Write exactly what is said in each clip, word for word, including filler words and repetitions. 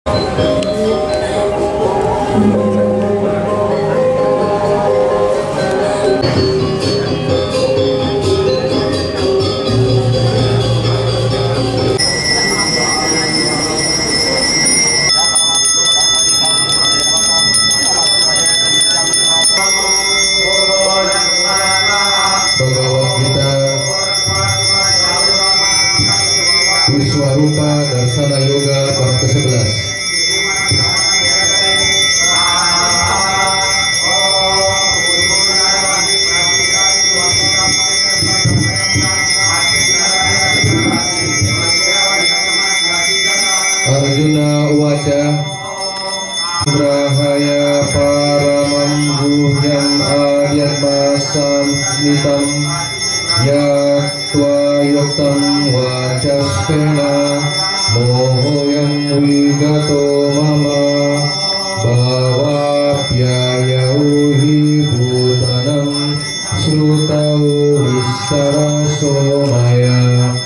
Wiswarupa Darsana Yoga bab kesebelas. Arjuna uwaca Brahaya paramam guhyam adyatmasam nitam yatva yuktam wacastena mohoyam wigato mama bhavapyayauhi bhutanam srutau vistaraso maya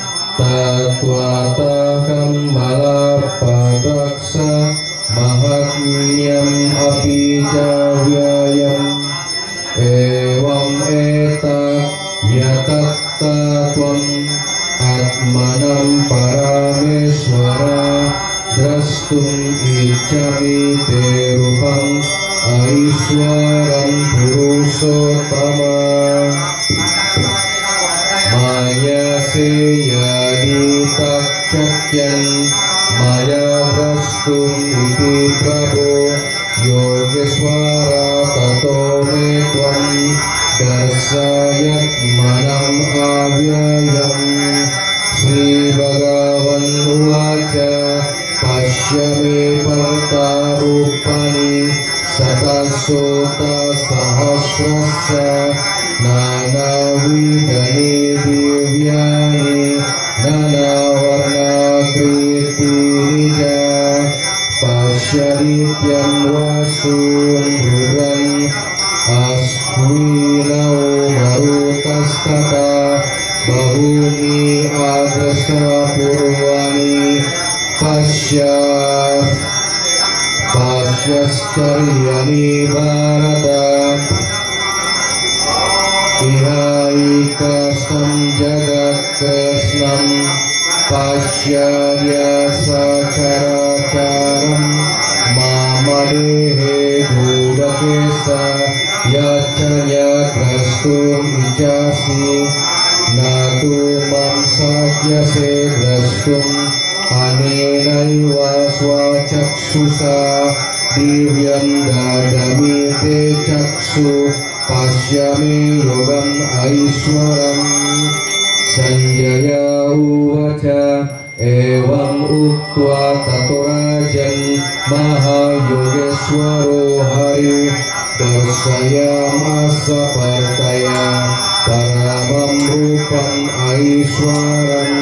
tatvatakam malapadaksa mahatmyam api cavyayam evam etak yatattvam atmanam parameswara drastum icchami te rupam aishwaram purusottama maya seyadi takcakyan maya drastum iti prabho yogeswara tato me tvam darsayat manam avyayam. Sri Bhagavan uvaca pashyame partarupani satasota sahasrasya nanavidani divyani nanavarna kriti nija pashyadityam vasun ruran asvinau marutastata bahuni adrasa purvani pasya pasyascaryani bharata ihaikasam jagat krishnam pasyadya sacaracaram mamadehe dhudakesa yacanya drastum icasi natu mam sakyase drastum anenaiva swachaksusa divyam dadami te chaksu pasyame yogam aishwaram. Sanjaya uvaca evam uktva tatorajan mahayogeswaro hari darsayamasa partaya paramam rupam aishwaram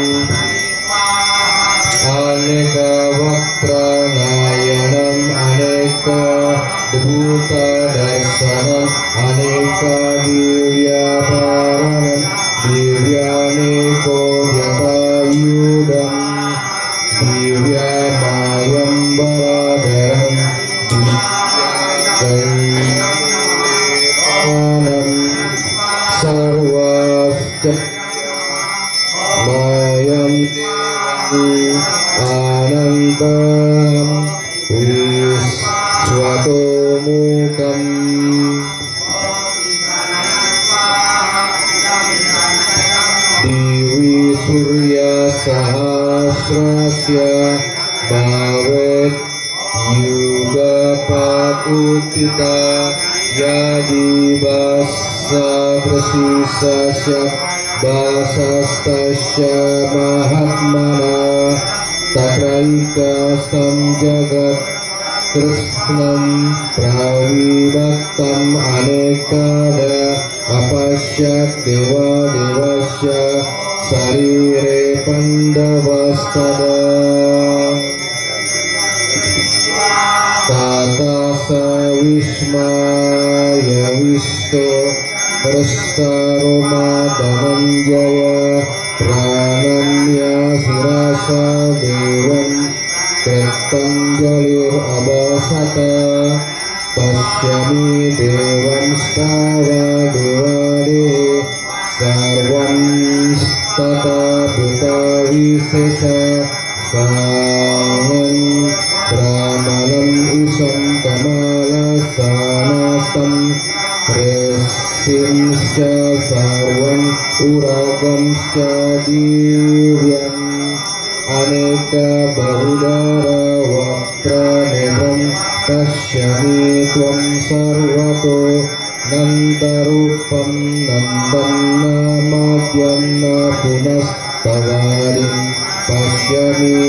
aneka vaktra nayanam aneka bhuta darsanam aneka divya paranam divyaneko yatayudam divya mayam baradaram divyanam sarvasya mayam anantam viswato mukam divi surya sahasrasya bhavet yuga pakutita yadi basa prasisasya basastasya mahatmana tatraikastam jagat krishnam pravibhaktam anekada apasyat deva devasya sarire pandavastada tata savismaya visto prastaroma dhananjaya pranamya sirasa devam kritanjali sata pasyami dewan stava devade sarvam stata buta visesa sangan brahmanam isam kamala sanastam resimsya sarvam uragamsya divyam aneka bahudara waktra nebam pasyami tvam sarvato nantarupam nandanna madhyamna punas tavarim pasyami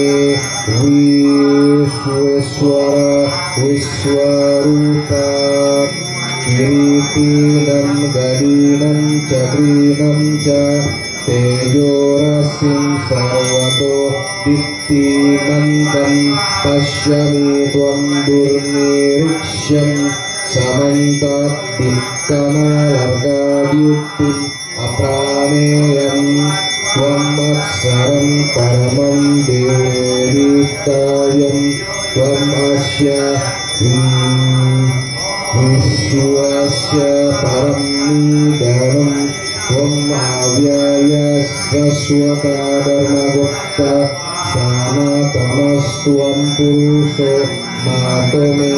visweswara viswarupa kiritinam gadinam cakrinam ca tejorasim sarvato dittimantam pasyami tvam durniriksyam samantat dikkamalargadiyuktim aprameyam tvam aksaram paramam deveditayam tvam asya viswasya param nidanam tvam avyaya saswata dharma gupta sanatamastuam puruso matome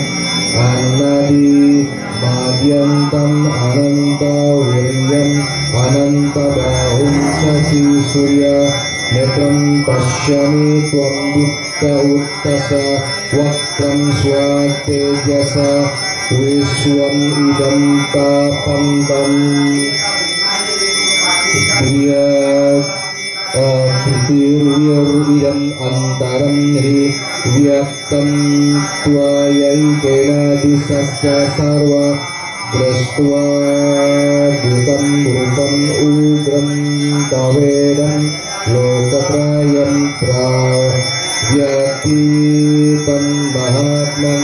anadi madyantam ananta viryam ananta bahum sasi surya netram pasyami tvam dutta uttasa waktam swatejasa viswam idam tapantam Viyat Akhtir idam antaram hi Vyaktam Tvayai Kena disasya sarva Drastva Bhutam Rupam Ugram Tavedam Lokaprayam Pravyatitam Mahatman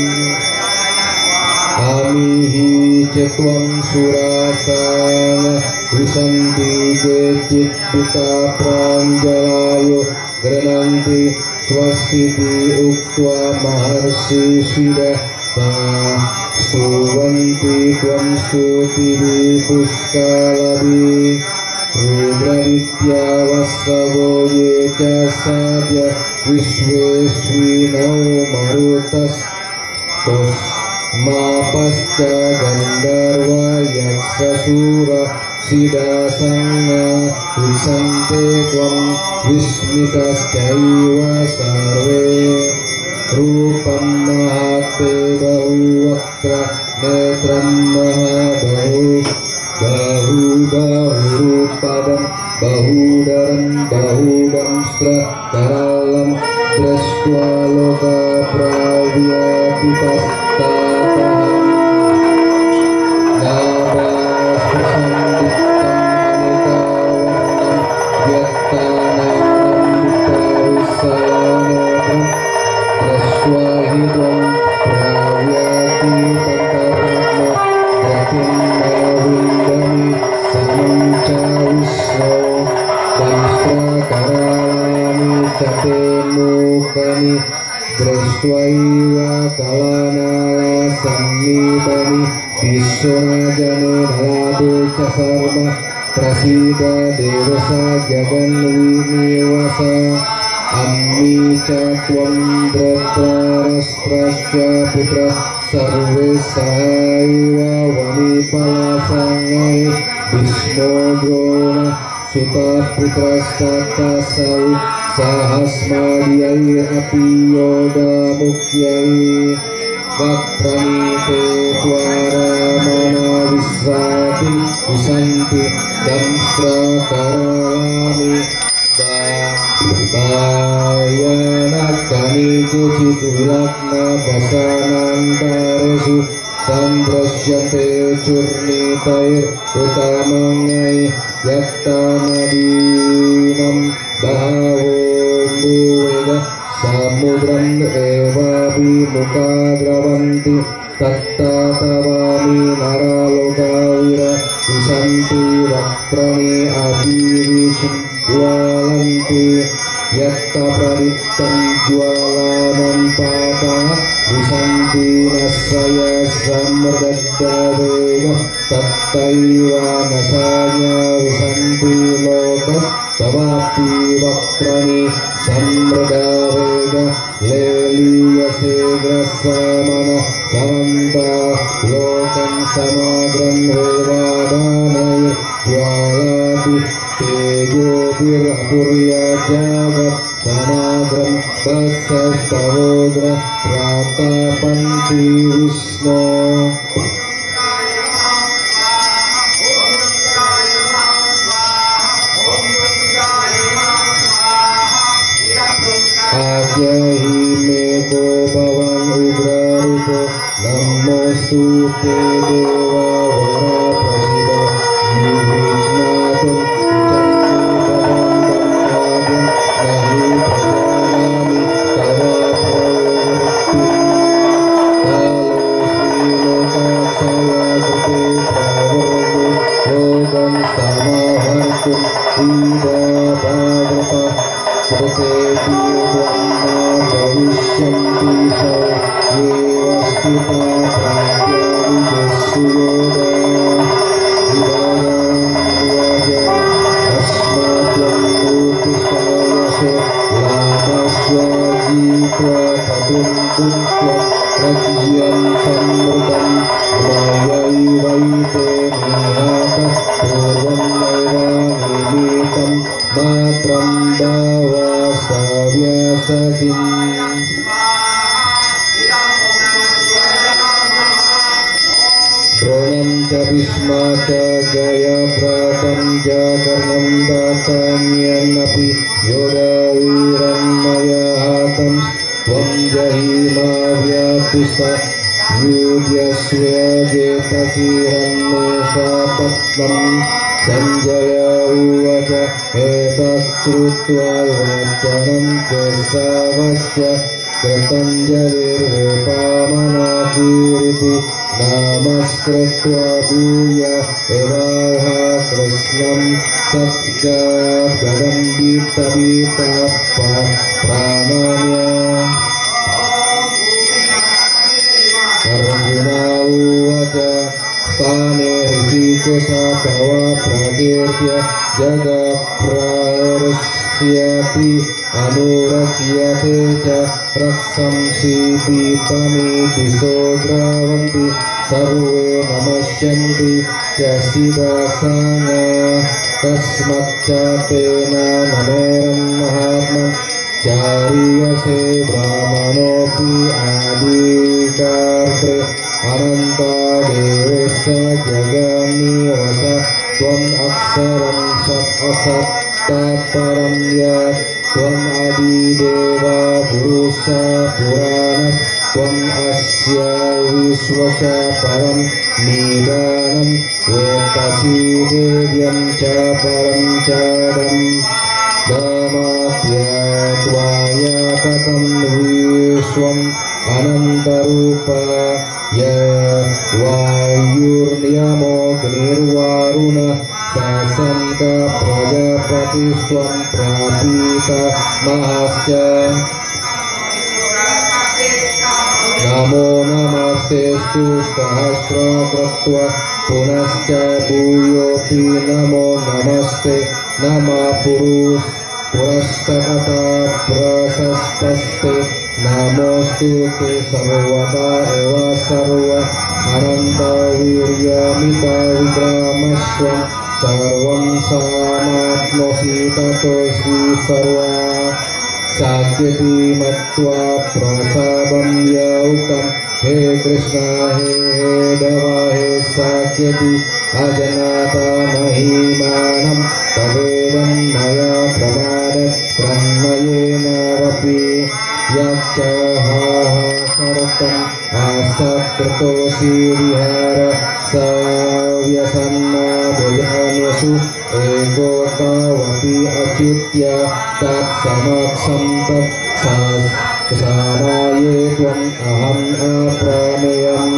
Amihi Cetvam Surasana Visanti Kecit Buta Pranjalayo Grananti Swastiti Uktva Maharsi Sida Stuvanti Tvam Sutivi Puskalabi Rudravitya Vasavo Yeca Sadya Vishwesvinau Marutas Tos Mapasca Gandharva Yaksasura Sidasanga Visante Tvam Vismitas Jaiva Sarve Rupam Mahate Bahu Vakra Netram Mahabahu Bahu Bahu Rupadam Bahudaram Bahudamstra Karalam Drasva Loka Pravyatitas Tataham Nabas Prasandikam Anekavarnam Vyaktananam Buddhavisayanam Praswahidam Pravyati Tantarama Pratimna Vindami Samanca Visno Damstra Karalami Catemukani Drastvaiva Kalanala Sannidani Vishwana Jane Nalade Casarma Prasida Devasa Jagan Vinivasa Ammi Catvam Dratrarastrasya Putra Sarve Saiva Vanipala Sangai Vishno Drona Suta Putra Stata Sau Sahasmadiyai Api Yoga Mukyai Vakranite Twara Mana Visvati Visanti Damstra Karalami Bayanakani Kucit Vilakna Basanantaresu Samprasyate Churnitair Utamangai Yaktanadinam Bahavo Muveda Samudram Eva Vimukadravanti Tatta Tavami Naralokavira Visanti Vakrani Abhivishdvalanti yatta pradittam jualanan patah visanti nasaya samradadavega tattaiva nasanya visanti loka tavapi vakrani samradavega leliyase grasamana samanta lokan samadran vevadanaya jualati tejo pirapurya jagat samadram basastavodra ratapanti Wisnu. Ajahi meko bhavan ugra rupo namostu te deva vara prasida yuvisnatum chandu bhavan nahi prajanami tava pravritti kalo srilokaksaya krute pravartu yogan samahartum ida bhavrata krute tivanna bhavishyanti sa yevastuta pratyavijasuyoda vidayam vaja asmatvam murtishayase ladasya jitva tatum kuntva rajyam samrudam vayai vaite nihata purvam naiva nimitam matram bhava savyasatin. Dronam ca Bhisma ca Jayabratam ca Karnam datanyanapi yoda viram maya hatam tvam jahima vyatisa yudyasya jetasiranne sapatvam sanjaya uvaca etat srutva vacanam kesavasya kratanjalir vipamana namaskritva bhuya evaha krishnam satya gadam gita gita pranamya. Arjuna uvaca stane hrishikesha bhava pragertya jaga prarsyati anurasyate ca raksamsi pitami disodраvanti sarve namasyanti jasidasana tasmatcapena nameram mahatman cariyase brahmanopi adikartre ananta devesa jagani vasa tvam aksaram sat asat tatparam yat tvam adideva purusa puranas tvam asya viswasya param nidanam vetasi devyam ca param cadam damatya tvaya tatam viswam anantarupa ya vayurniyamo gnirvaruna sasanta prajapati swam prapita mahasya. Namo namastestu sahasra kratva punasca bhuyopi namo namaste nama purus purastakata prasastaste namostu te sarvata eva sarva ananta viryamita vikramasvam sarvam samatmosi tatosi sarva sakyati matva prasabam yaukam he Krishna he Dava he sakyati ajanata mahimanam tavedam maya pramadat brahmayena vapi yacha haha sartam asakritosi vihara savyasanna bhajanyasu egota vapi achyutya tat samaksam tat sas kesanaye tvam aham aprameyam.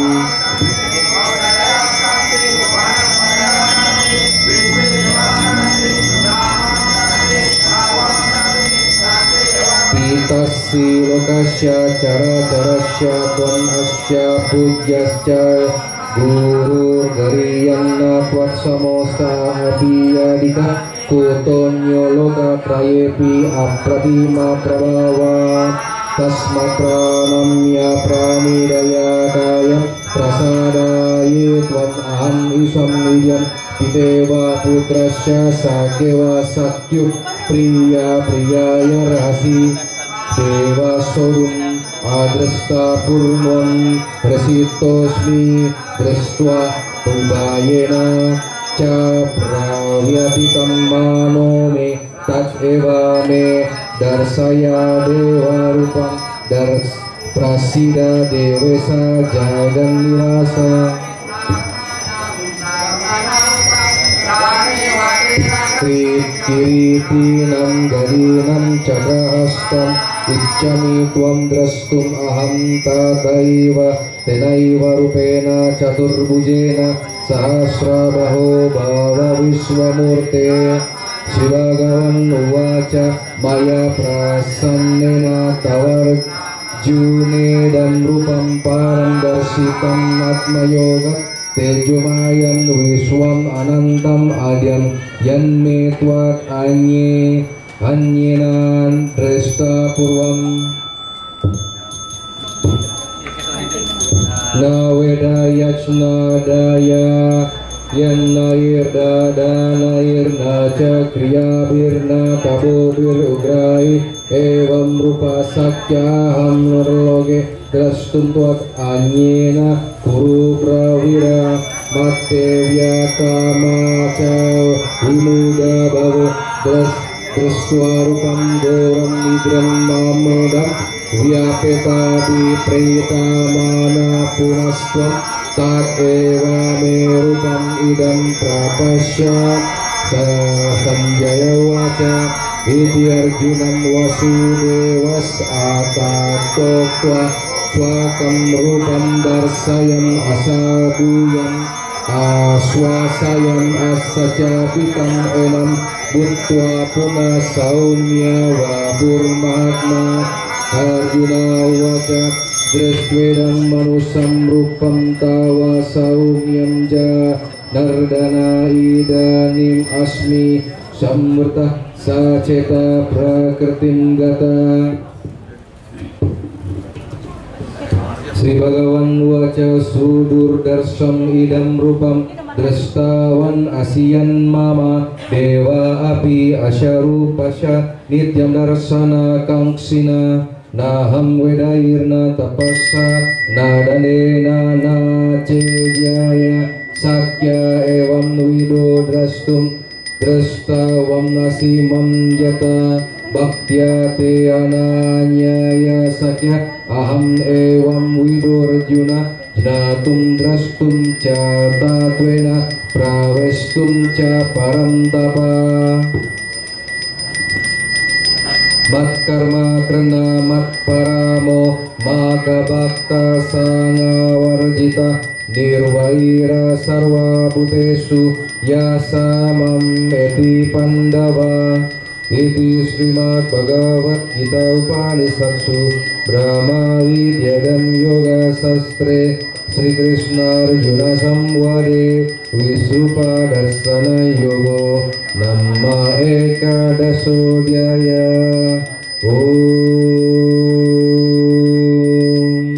Itassi lokasya cara carasya twan asya pujasya guru gariyanna twat samosa abiyadika kutonyo loka trayepi apratima prabhava tasmapranamya pranidaya kaya prasadaye tvam aham isam nidyan Piteva putrasya sakewa sakyu priya priyaya rasi Deva sorum adrasta purnon resitosmi drestwa pubayena ca pravyapitam manome tat eva me darsaya dewa rupam dars prasida devesa jagan nivasa Kiritinam garinam cakrahastam Iccami tuam drastum aham tataiva tenaiva rupena caturbujena sahasrabaho bhava visvamurte Shivagavan uvaca maya prasannena tavar junedam rupam param darsitam atmayoga Tejumayan wiswam anantam adyam yanme twat anye anyenan dresta purvam Navedayachna daya yannair dadanair naca kriyabirna tabobir ugrai evam rupa sakyaham nurloge drastum twat anyena Guru prawira matevya kamaca vimuda bhavo dras draswarupam goram nidram mamodam vyapeta viprita mana punastvam tat eva me rupam idam prapasya sanjaya waca iti arjunam vasudevas atatokwa Swakam rupam darsayam asaduyam aswasayam asacapitam enam buttva puna saumya vapurmahatma Arjuna uvaca dresvedam manusam rupam tawa saumyam ja nardana idanim asmi samvrtah saceta prakritim gata Sri Bhagavan waca sudur darsam idam rupam drastawan asiyan mama dewa api asyarupasya nityam darsana kangsina naham vedairna tapassa nadanena nacejaya sakya evam vido drastum drastavam nasimam jata Bhaktya te ananyaya sakya aham evam vidorjuna jnatum drastum ca tatvena pravestum ca parantapa mat karma krana mat paramo maka bhakta sangavarjita nirvaira sarva bhutesu yasamam eti pandava Iti Srimad Bhagavad Gita Upanishadsu Brahma Vidyagam Yoga Sastre Sri Krishna Arjuna Samvade Visupa Darsana Yogo Namma Ekadaso Dhyaya Om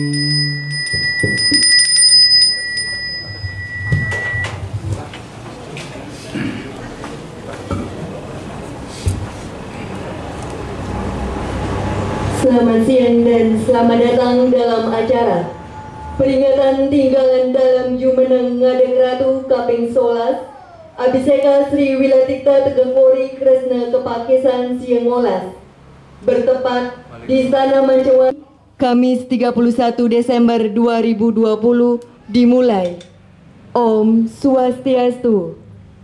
Selamat siang dan selamat datang dalam acara peringatan tinggalan dalam Jumeneng Ngadeg Ratu kaping sebelas Abhiseka Sri Wilatikta Tegak Pori Kresna Kepakesan Siang Molas bertepat di Istana Mancewan Kamis tiga puluh satu Desember dua ribu dua puluh dimulai. Om Swastiastu.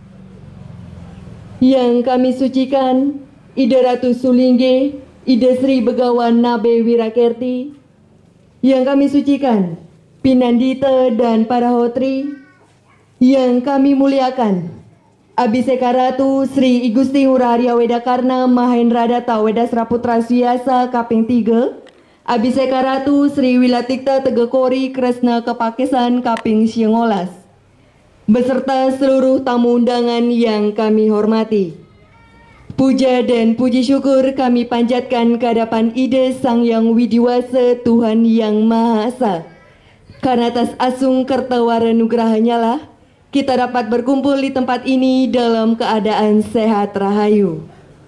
Yang kami sucikan Ida Ratu Sulingge Ida Sri Begawan Nabe Wirakerti, yang kami sucikan Pinandita dan para hotri, yang kami muliakan Abhiseka Ratu Sri I Gusti Ngurah Weda Karna Mahendra Data Weda Sraputra Suyasa kaping tiga, Abhiseka Ratu Sri Wilatikta Tegekori Kresna Kepakesan kaping Siengolas, beserta seluruh tamu undangan yang kami hormati. Puja dan puji syukur kami panjatkan ke hadapan Ide Sang Yang Widiwasa Tuhan Yang Maha Esa. Karena atas asung kertawara nugrahanya lah kita dapat berkumpul di tempat ini dalam keadaan sehat rahayu.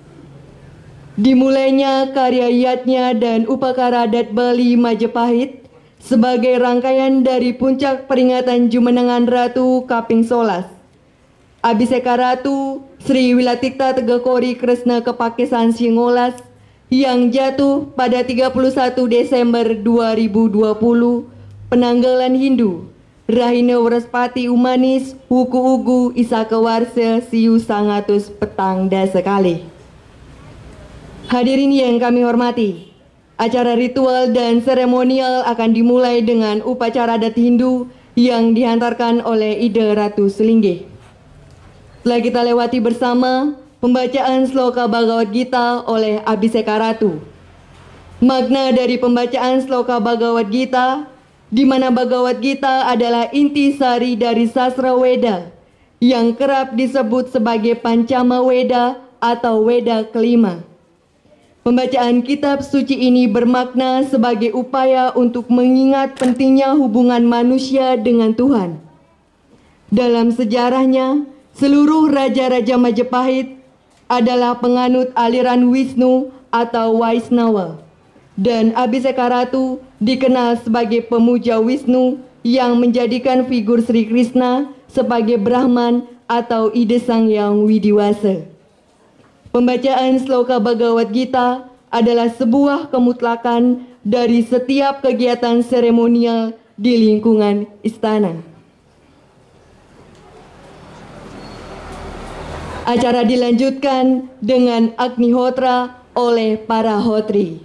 Dimulainya karya yatnya dan upakara adat Bali Majapahit sebagai rangkaian dari puncak peringatan Jumenengan Ratu Kaping Solas, Abhiseka Ratu Sri Wilatikta Tegekori Kresna Kepakesan Siengolas yang jatuh pada tiga puluh satu Desember dua ribu dua puluh penanggalan Hindu Rahina Waraspati Umanis Huku Ugu Isaka Warsa Siu Sangatus Petang Dasekali. Hadirin yang kami hormati, acara ritual dan seremonial akan dimulai dengan upacara adat Hindu yang dihantarkan oleh Ide Ratu Selinggih. Setelah kita lewati bersama pembacaan Sloka Bhagavad Gita oleh Abhiseka Ratu. Makna dari pembacaan Sloka Bhagavad Gita, di mana Bhagavad Gita adalah inti sari dari sastra Weda yang kerap disebut sebagai Pancama Weda atau Weda kelima. Pembacaan kitab suci ini bermakna sebagai upaya untuk mengingat pentingnya hubungan manusia dengan Tuhan. Dalam sejarahnya, seluruh raja-raja Majapahit adalah penganut aliran Wisnu atau Vaisnava, dan Abhiseka Ratu dikenal sebagai pemuja Wisnu yang menjadikan figur Sri Krishna sebagai Brahman atau Ide Sang Yang Widiwasa. Pembacaan Sloka Bhagavad Gita adalah sebuah kemutlakan dari setiap kegiatan seremonial di lingkungan istana. Acara dilanjutkan dengan Agnihotra oleh para hotri.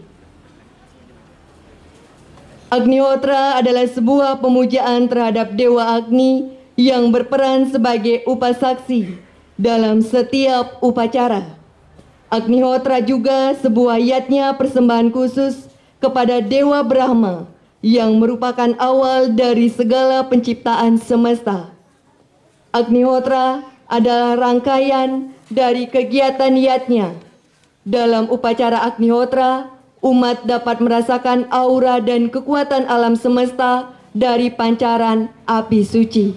Agnihotra adalah sebuah pemujaan terhadap Dewa Agni yang berperan sebagai upasaksi dalam setiap upacara. Agnihotra juga sebuah yatnya persembahan khusus kepada Dewa Brahma yang merupakan awal dari segala penciptaan semesta. Agnihotra adalah rangkaian dari kegiatan yatnya. Dalam upacara Agnihotra, umat dapat merasakan aura dan kekuatan alam semesta dari pancaran api suci.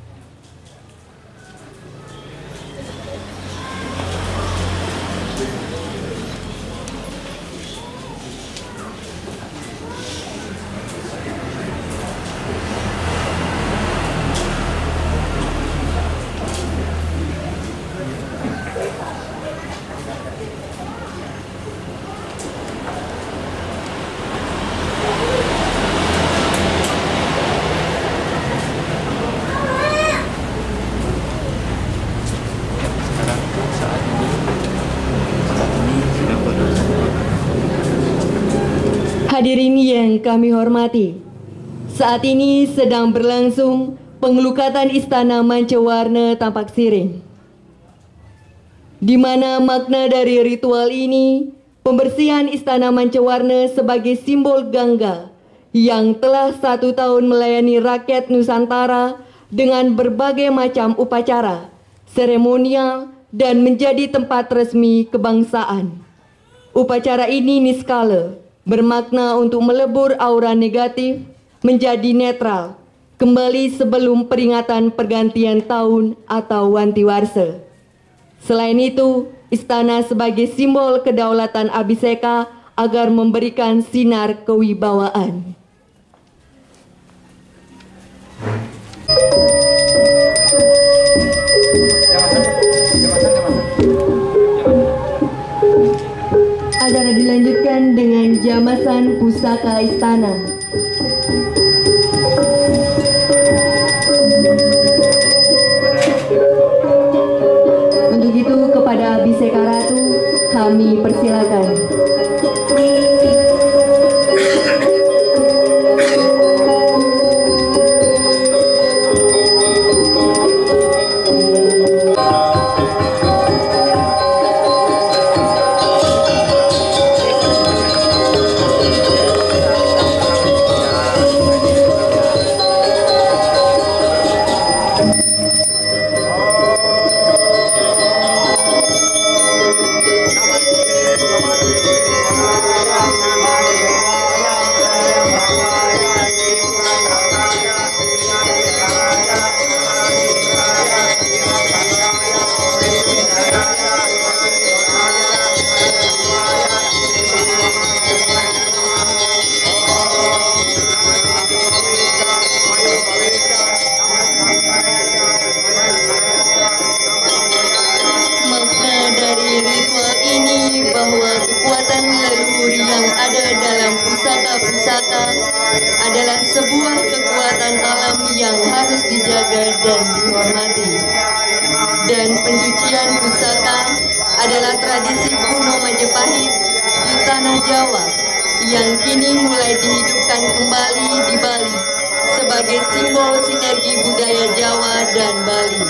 Hadirin yang kami hormati, saat ini sedang berlangsung pengelukatan Istana Mancawarna Tampak Siring, di mana makna dari ritual ini pembersihan Istana Mancawarna sebagai simbol Gangga yang telah satu tahun melayani rakyat Nusantara dengan berbagai macam upacara, seremonial, dan menjadi tempat resmi kebangsaan. Upacara ini niskala, bermakna untuk melebur aura negatif menjadi netral, kembali sebelum peringatan pergantian tahun atau Wantiwarsa. Selain itu, istana sebagai simbol kedaulatan Abhiseka agar memberikan sinar kewibawaan. Acara dilanjutkan dengan jamasan pusaka istana. Untuk itu kepada Abhiseka Ratu kami persilakan. kekuatan leluhur yang ada dalam pusaka-pusaka adalah sebuah kekuatan alam yang harus dijaga dan dihormati. Dan pencucian pusaka adalah tradisi kuno Majapahit di tanah Jawa yang kini mulai dihidupkan kembali di Bali sebagai simbol sinergi budaya Jawa dan Bali.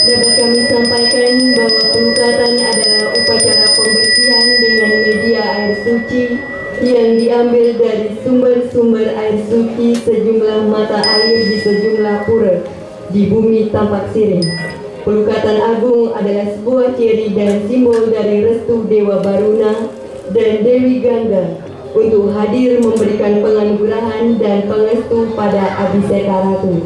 Dapat kami sampaikan bahwa pelukatan adalah upacara pembersihan dengan media air suci yang diambil dari sumber-sumber air suci sejumlah mata air di sejumlah pura di bumi Tampak Siring. Pelukatan agung adalah sebuah ciri dan simbol dari restu Dewa Baruna dan Dewi Gangga untuk hadir memberikan penganugerahan dan pengestu pada Abhiseka Ratu.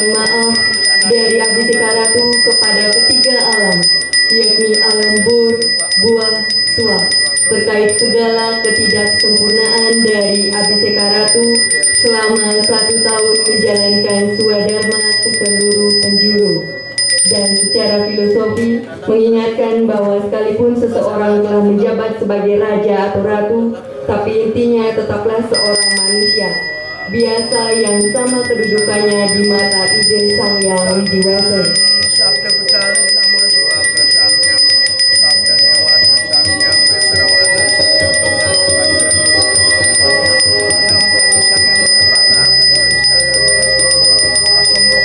permohonan maaf dari Abiseka Ratu kepada ketiga alam, yakni alam bur, buah, suah, terkait segala ketidaksempurnaan dari Abiseka Ratu selama satu tahun menjalankan swadharma ke seluruh penjuru. Dan secara filosofi mengingatkan bahwa sekalipun seseorang telah menjabat sebagai raja atau ratu, tapi intinya tetaplah seorang manusia biasa yang sama kedudukannya di mata Ide Sang Hyang Widiwasa. Sabda Betale Namo Dewa Prasangyam Sabda Dewa Prasangyam Besrawana Sangyam Tuhan Panjang Nam Kali Sangyam Kepala Istana Asam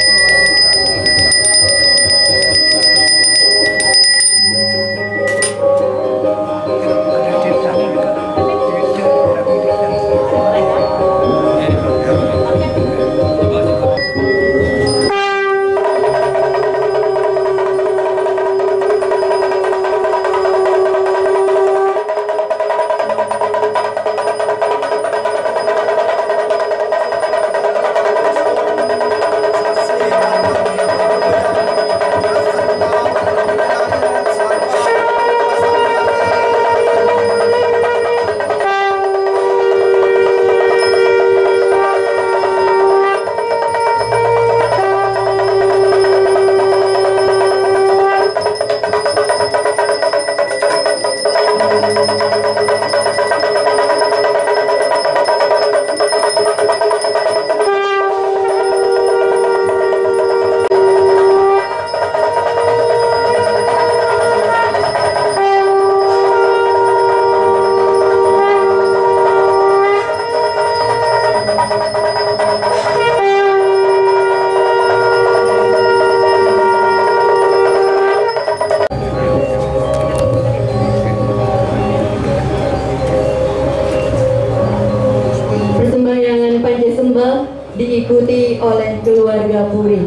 diikuti oleh keluarga Puri.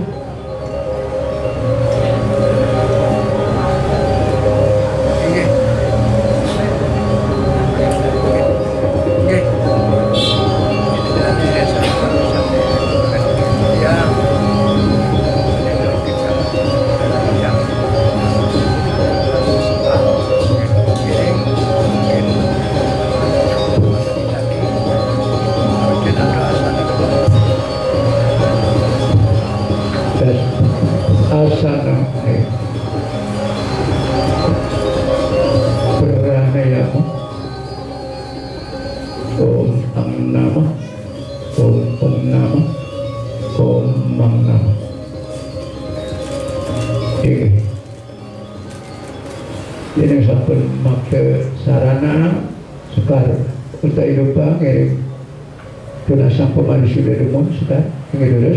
Asana Pranayama Om Am Nama Om Om Nama Om Mang Nama. Ini ini sampun makte sarana sekar untuk hidup ngirim tunasang pemadu sudah rumah sekar ini dulu.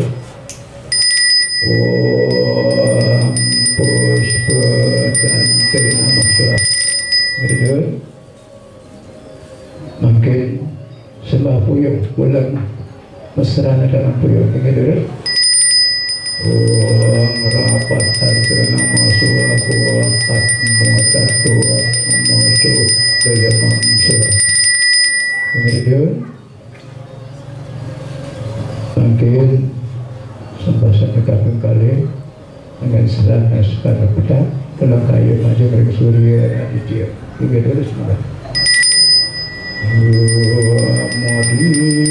Om Puspa dan Terima Maksudnya gitu. Makin sembah puyuh bulan mesra dalam puyuh gitu. Om Rapat Terima Maksudnya Om Atmo Tatua Maksud Daya Maksudnya gitu. Makin sembasan dekatkan kali dengan serana sekarang peta dalam kayu maju dari surya aditya hingga terus malam. Modi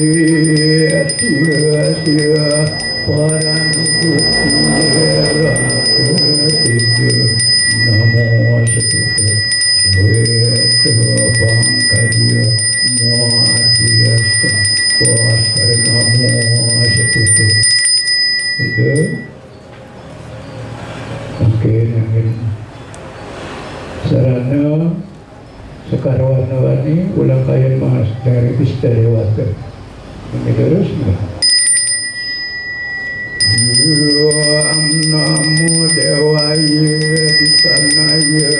atia atia parang putih ketiga namo setuju weta bangkadia muatia kuas karena namo setuju itu mungkin yang sarana sekarwana-wani ulang kayan mas dari istarewata ini terus Yuam namo dewaya disanaya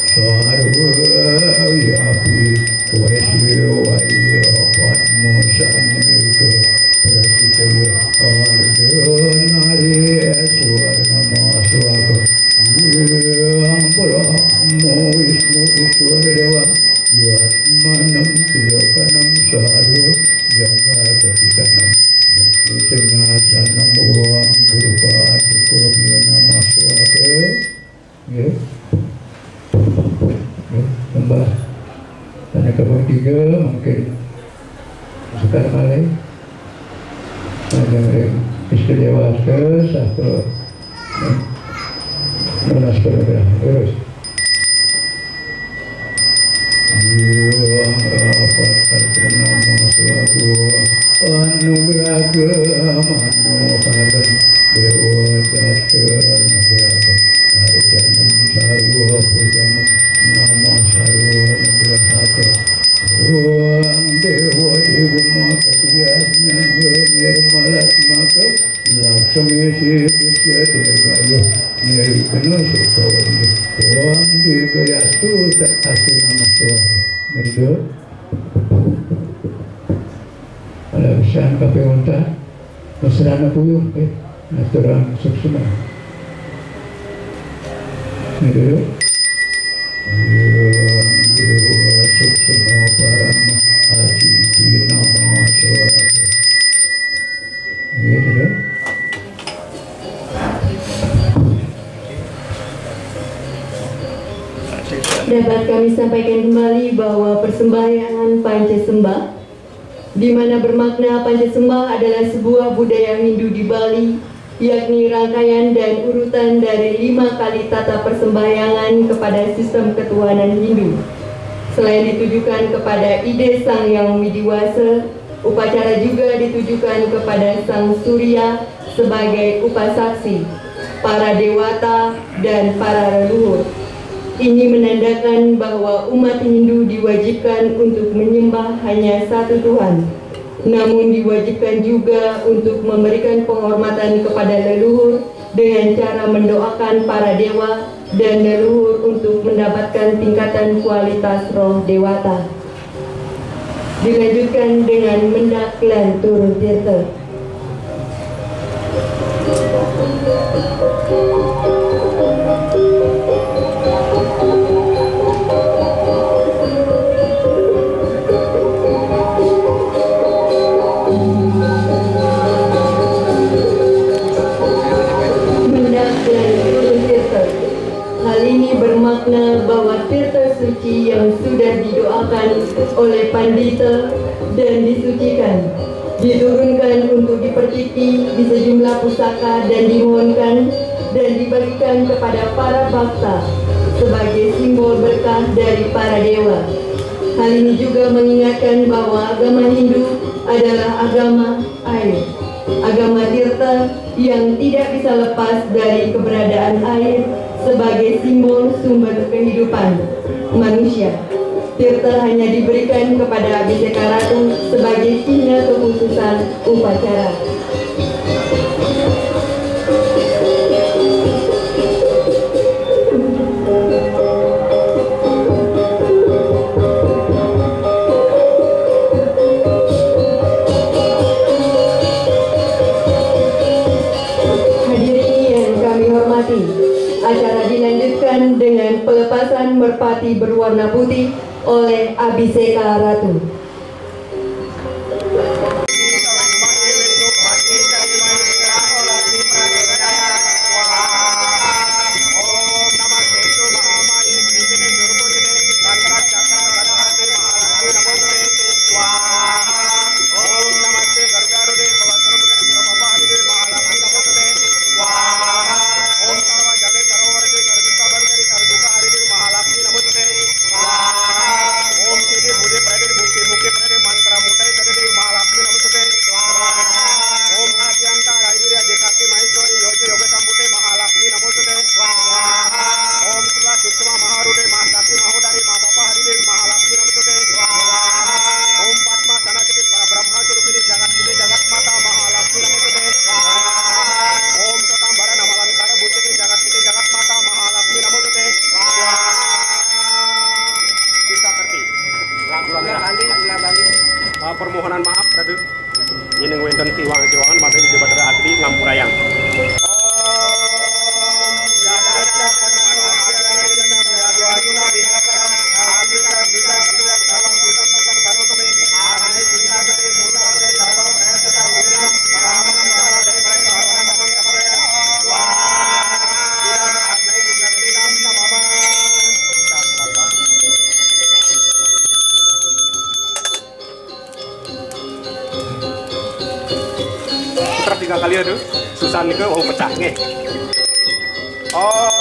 sarwa yapi wasiwaya patmo sanayaka prasitaya ardhanari eswarna maswaka Yang Brahmo Wisnu Iswara Dewa Yuatmanam Tilokanam Sarwa Jaga Ketitanam Singasanam Uam Berupa ketiga mungkin sekarang malih yang istri dewasa satu menas program terus rapat namo suatu anugerah manoharan dewa jatuh nugraha arjanam sarwa pujana nama sarwa nugrahaka Om dewa dewa kasihannya nirmalatmaka lakshmi sisya devayo nirikana sukawanya Om dirgayastu asti nama suara merdu ada pesan kape unta mesrana kuyung eh naturan suksuma merdu dewa suksuma parama ajiti nama suara gitu. Dapat kami sampaikan kembali bahwa persembahyangan Pancasembah, di mana bermakna Pancasembah adalah sebuah budaya Hindu di Bali, yakni rangkaian dan urutan dari lima kali tata persembahyangan kepada sistem ketuhanan Hindu. Selain ditujukan kepada ide Sang Yang Widiwasa, upacara juga ditujukan kepada Sang Surya sebagai upasaksi, para dewata, dan para leluhur. Ini menandakan bahwa umat Hindu diwajibkan untuk menyembah hanya satu Tuhan, namun diwajibkan juga untuk memberikan penghormatan kepada leluhur dengan cara mendoakan para dewa dan leluhur untuk mendapatkan tingkatan kualitas roh dewata. Dilanjutkan dengan mendak lan turun tirta. Bermakna bahwa tirta suci yang sudah didoakan oleh pandita dan disucikan diturunkan untuk diperciki di sejumlah pusaka dan dimohonkan dan dibagikan kepada para bhakta sebagai simbol berkah dari para dewa. Hal ini juga mengingatkan bahwa agama Hindu adalah agama air, agama tirta yang tidak bisa lepas dari keberadaan air sebagai simbol sumber kehidupan manusia. Tirta hanya diberikan kepada Abhiseka Ratu sebagai cina kekhususan upacara. Acara dilanjutkan dengan pelepasan merpati berwarna putih oleh Abhiseka Ratu. Om Sri Budi Pradit Bukti pelepasan niku oh pecah nggih. Oh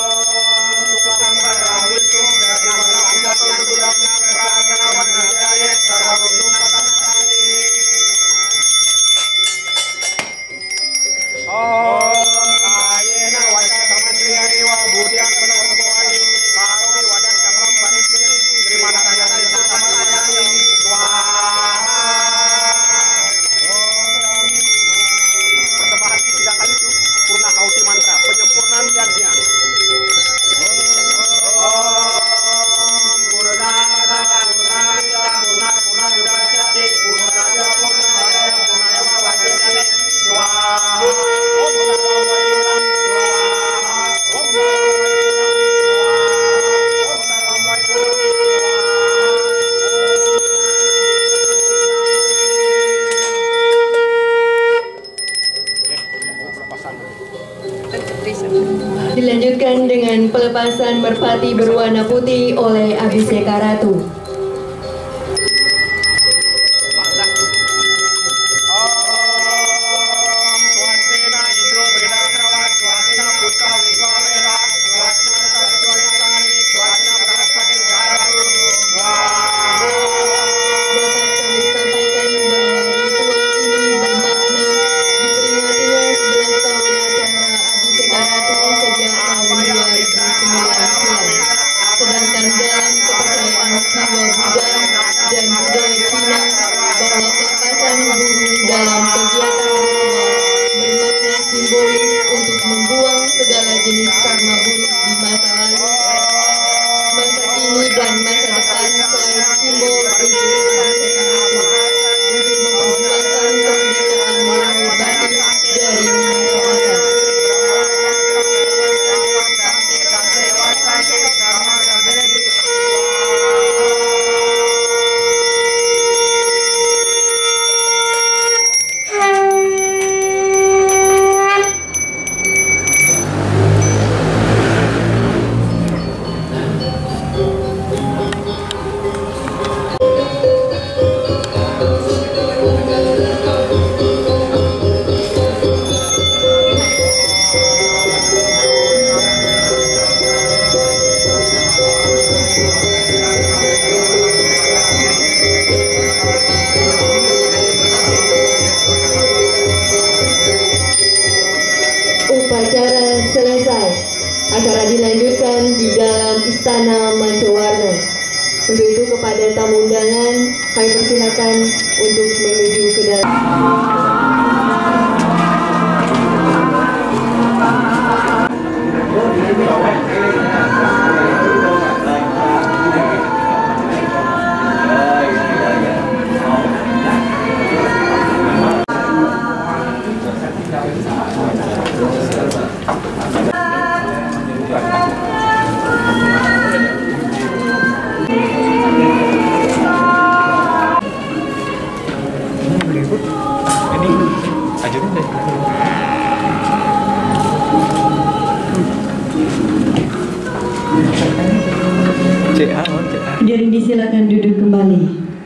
Dilanjutkan dengan pelepasan merpati berwarna putih oleh Abhiseka Ratu. Acara dilanjutkan di dalam Istana Mancawarna. Untuk itu kepada tamu undangan kami persilakan untuk menuju ke dalam. Hadirin disilakan duduk kembali.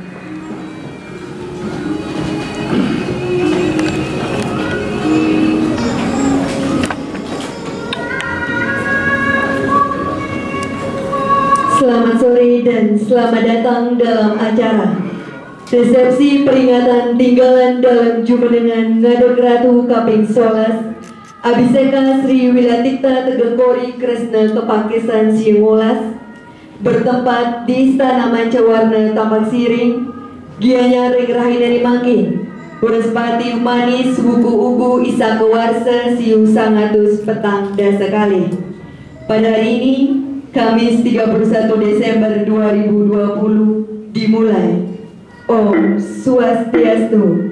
Selamat sore dan selamat datang dalam acara resepsi peringatan tinggalan dalam Jumenengan Ngadeg Ratu Kaping Solas Abhiseka Sri Wilatikta Tegengkori Kresna Kepakesan Siungolas bertempat di Istana Mancawarna Tambak Siring, Gianyar Regrahina Mangkin, Purespati Manis Wuku Ugu Isa Kewarsa Siu Sangatus Petang Dasakali. Pada hari ini, Kamis tiga puluh satu Desember dua ribu dua puluh dimulai. Om Swastiastu.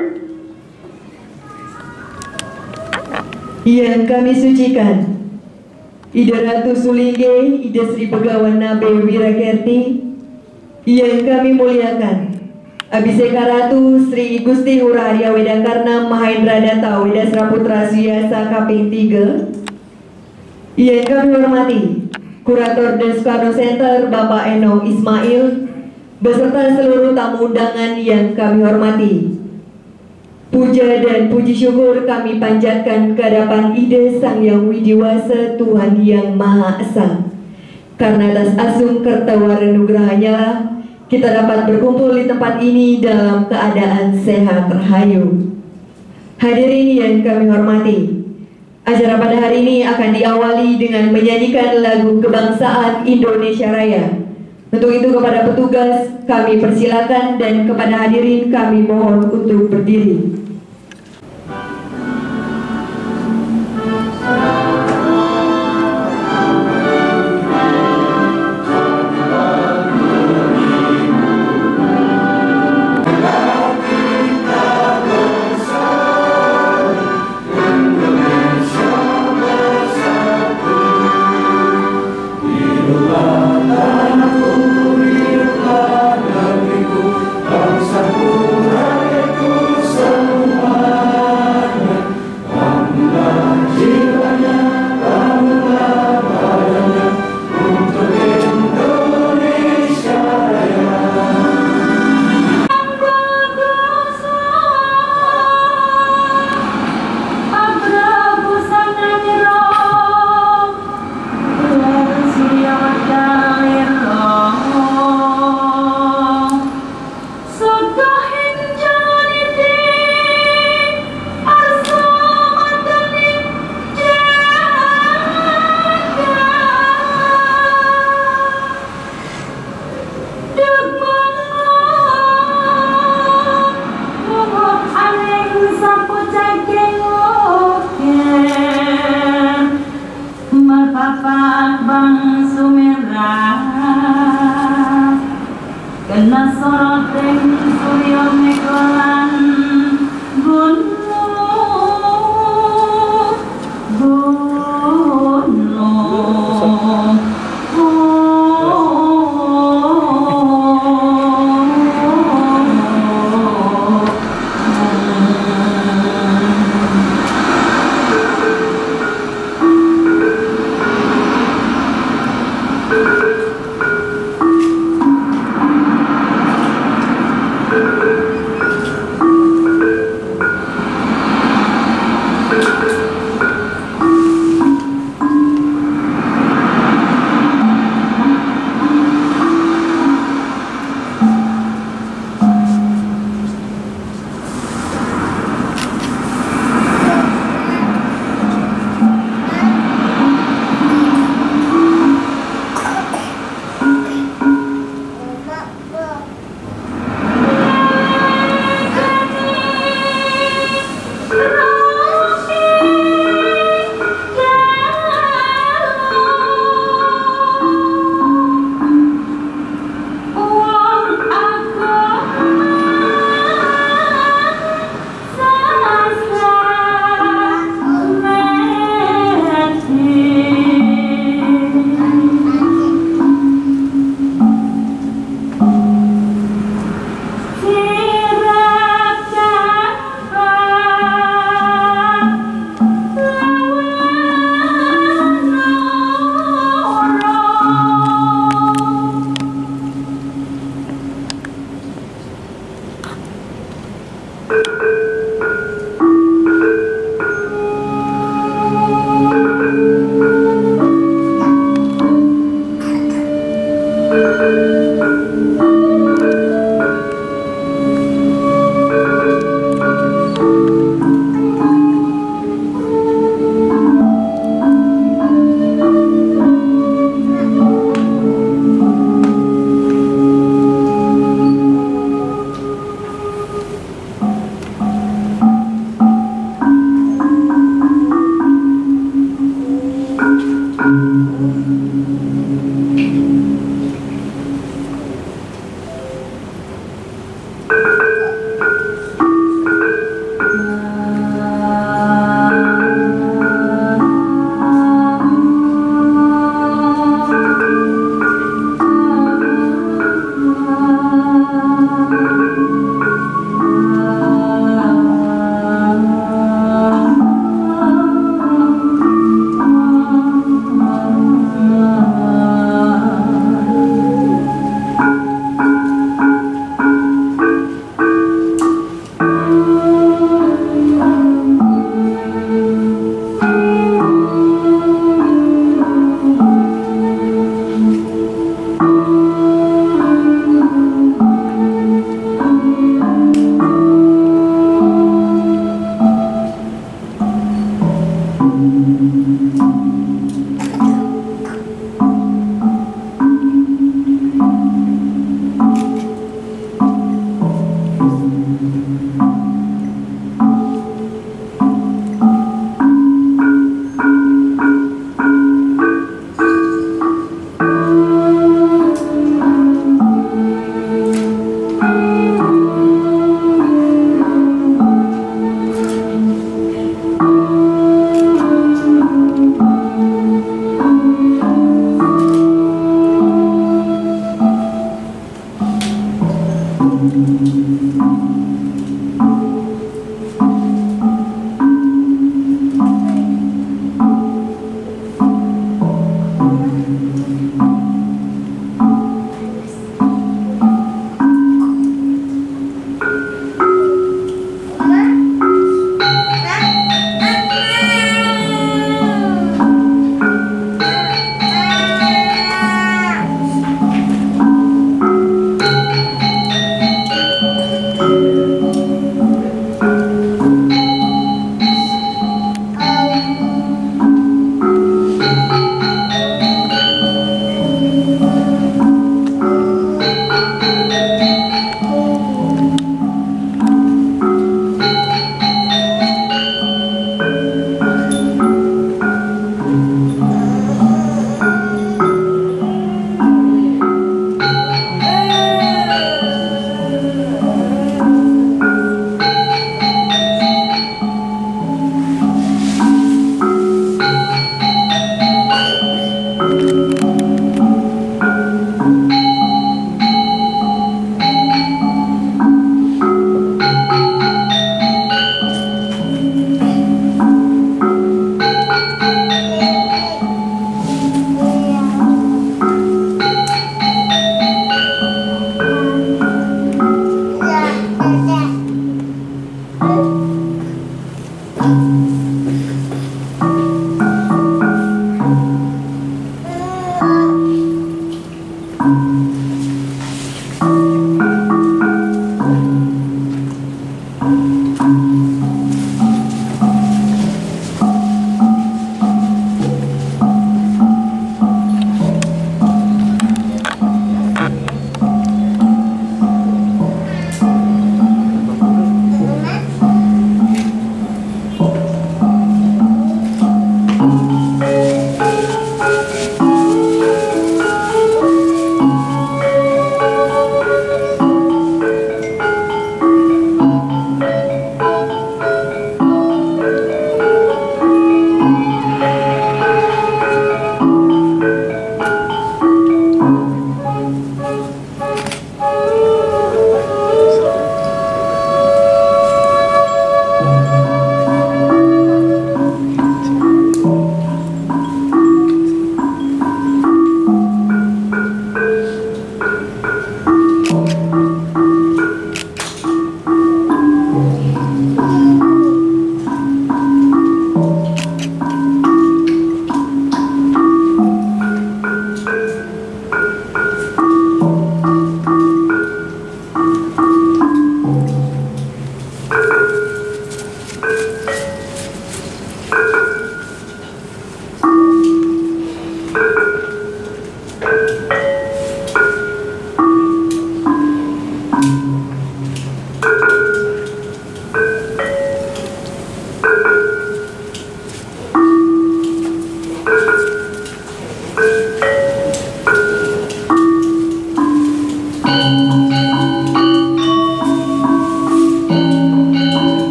Yang kami sucikan Ida Ratu Sulingge, Ida Sri Pegawan Nabe Wirakerti. Yang kami muliakan Abhiseka Ratu Sri Gusti Hurahya Wedakarna Mahendra Data Wedasra Putra Suyasa Kaping tiga. Yang kami hormati Kurator Deskarno Center Bapak Eno Ismail beserta seluruh tamu undangan yang kami hormati. Puja dan puji syukur kami panjatkan ke hadapan Ide Sang Yang Widiwasa Tuhan Yang Maha Esa. Karena atas asung kertawara nugrahanya lah kita dapat berkumpul di tempat ini dalam keadaan sehat rahayu. Hadirin yang kami hormati, acara pada hari ini akan diawali dengan menyanyikan lagu kebangsaan Indonesia Raya. Untuk itu kepada petugas kami persilakan dan kepada hadirin kami mohon untuk berdiri.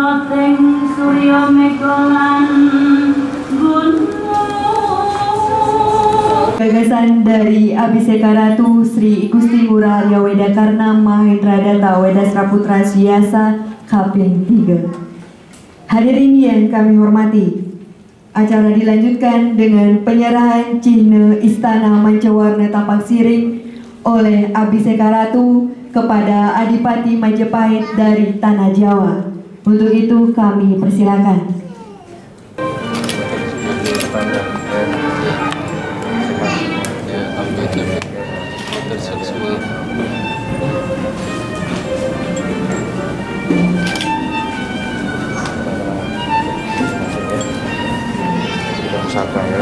Roteng Surya Megolan Gunung. Gagasan dari Abhiseka Ratu Sri Igusti Ngurah Arya Weda Karna Mahendra Data Wedastra Putra Siasa Kaping tiga. Hadirin yang kami hormati, acara dilanjutkan dengan penyerahan Cihne Istana Mancawarna Tapak Siring oleh Abhiseka Ratu kepada Adipati Majapahit dari Tanah Jawa. Untuk itu kami persilakan. Pusaka ya.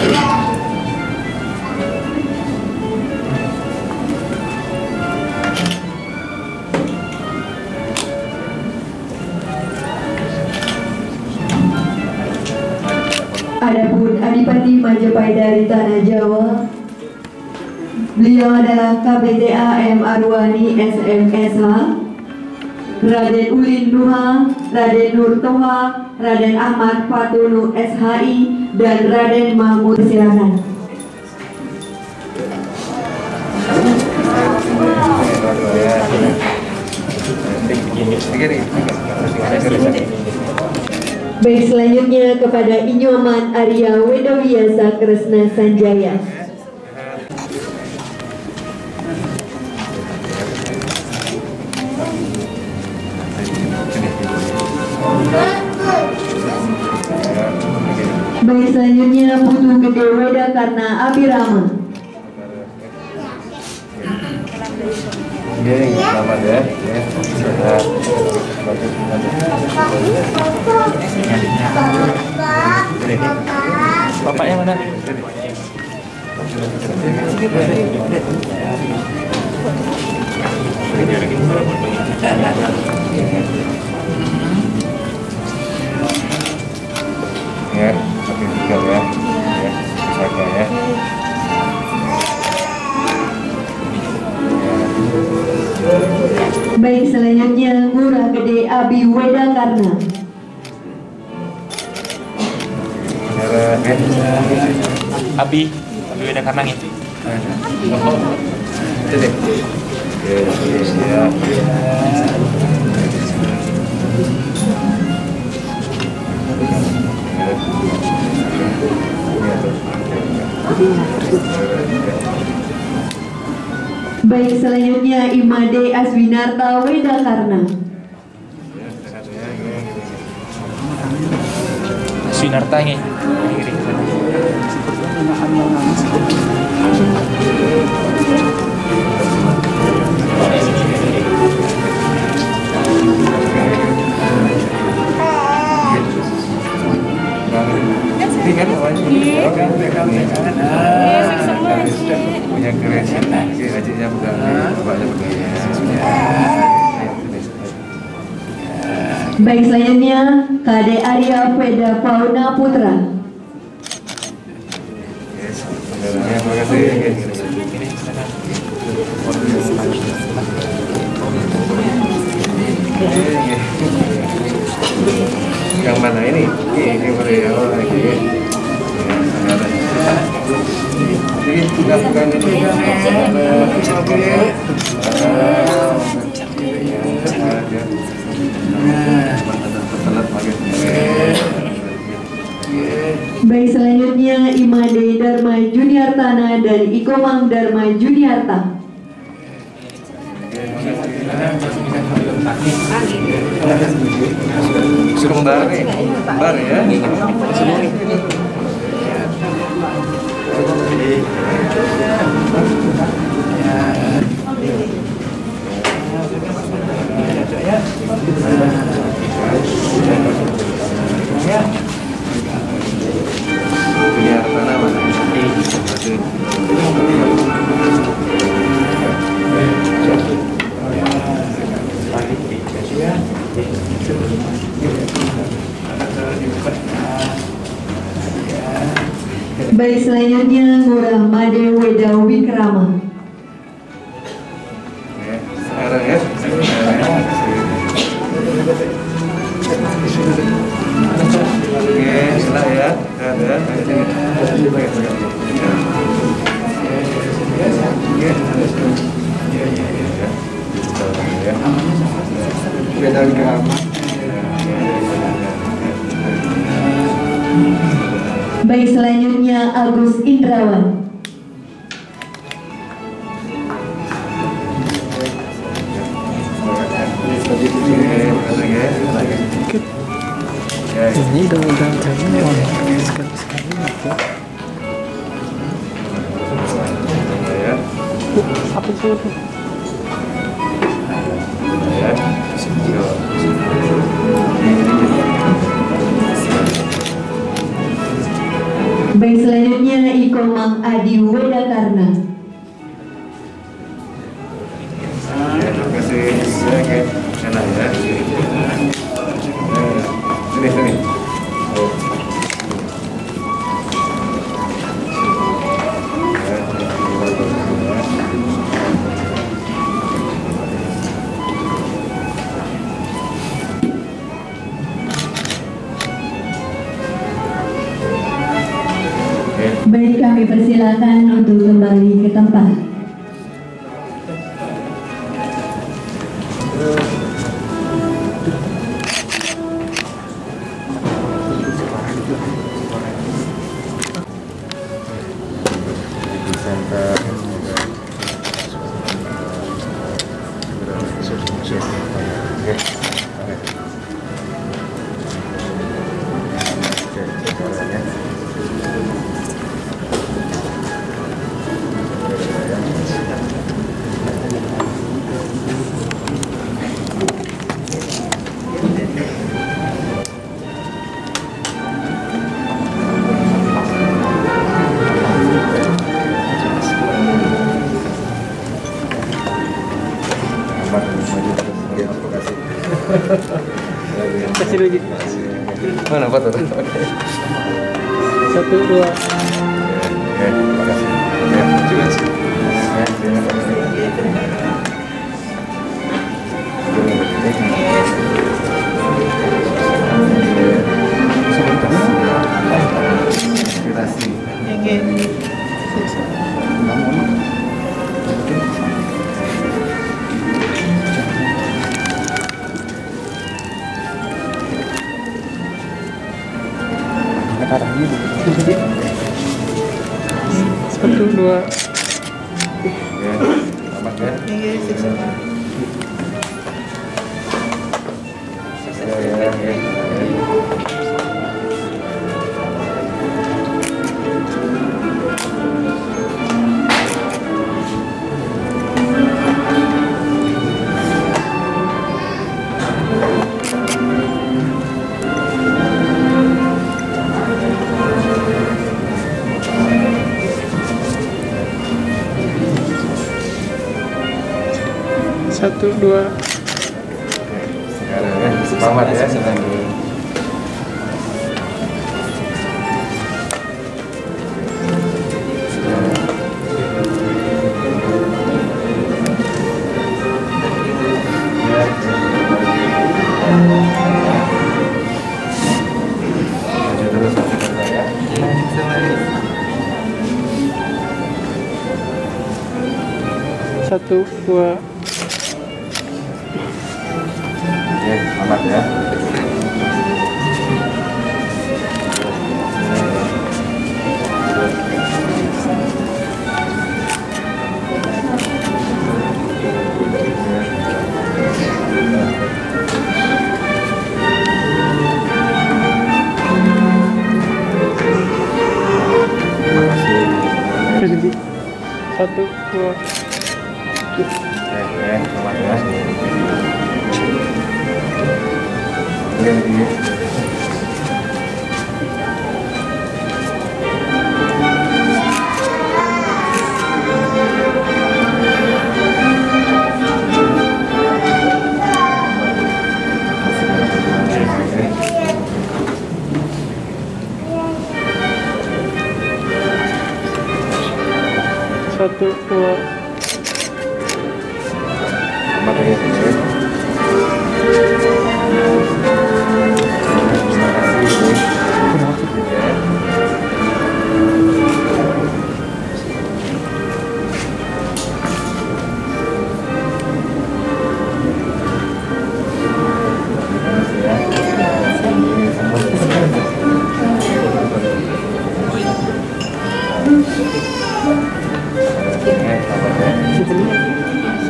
Adapun Adipati Majapahit dari Tanah Jawa, beliau adalah K B T A M Arwani S M S H, Raden Ulin Nuha, Raden Nur Toha, Raden Ahmad Fatunu S H I, dan Raden Mahmud. Silakan. Baik, selanjutnya kepada Inyoman Arya Wedawiasa Kresna Sanjaya. Baik, selanjutnya Putu Gede Weda Karna Abirama. Iya, selamat ya. Bapaknya mana? Ya, tapi tinggal ya, ya, saja ya. Baik, selanjutnya Ngurah Gede Abi Weda Karna. Abi, Abi Weda Karna gitu. Itu deh. Ya, Baik, selanjutnya Imade Aswinarta Weda Karna. Swinarta ini. kan punya kreasi ajaknya bukan bapaknya begini. Baik, selanjutnya Kade Arya Veda Fauna Putra. Terima kasih. Yang mana ini? Ini beliau lagi. Ini sudah bukan ini. Baik, selanjutnya Imade Dharma Juniartana dan Ikomang Dharma Juniarta. Kembar nih, kembar ya. Juniartana mana? Baik, selanjutnya Ngurah Made Weda Wikrama. Sekarang ya. Baik, selanjutnya Agus Indrawan. Ini udah udah kayaknya sekali sekali aja. Apa sih itu? Baik, selanjutnya Iko Mang Adi Wedakarna. Terima kasih. Oke, sana ya. Sini sini. Baik, kami persilakan untuk kembali ke tempat. Kasih lagi. Mana foto? Satu dua. Oke, terima kasih. Ya, terima kasih. Ya, terima kasih. Inspirasi. Satu dua. Ya, selamat ya. Ya, ya, ya, ya. Satu dua. Sekarang ya, selamat ya. Maju terus, maju terus ya. Satu dua. Oke, selamat ya. Jadi satu dua. Oke, oke, selamat ya. Oke, oke. Satu dua. Selamat ya. Terima kasih. Ya.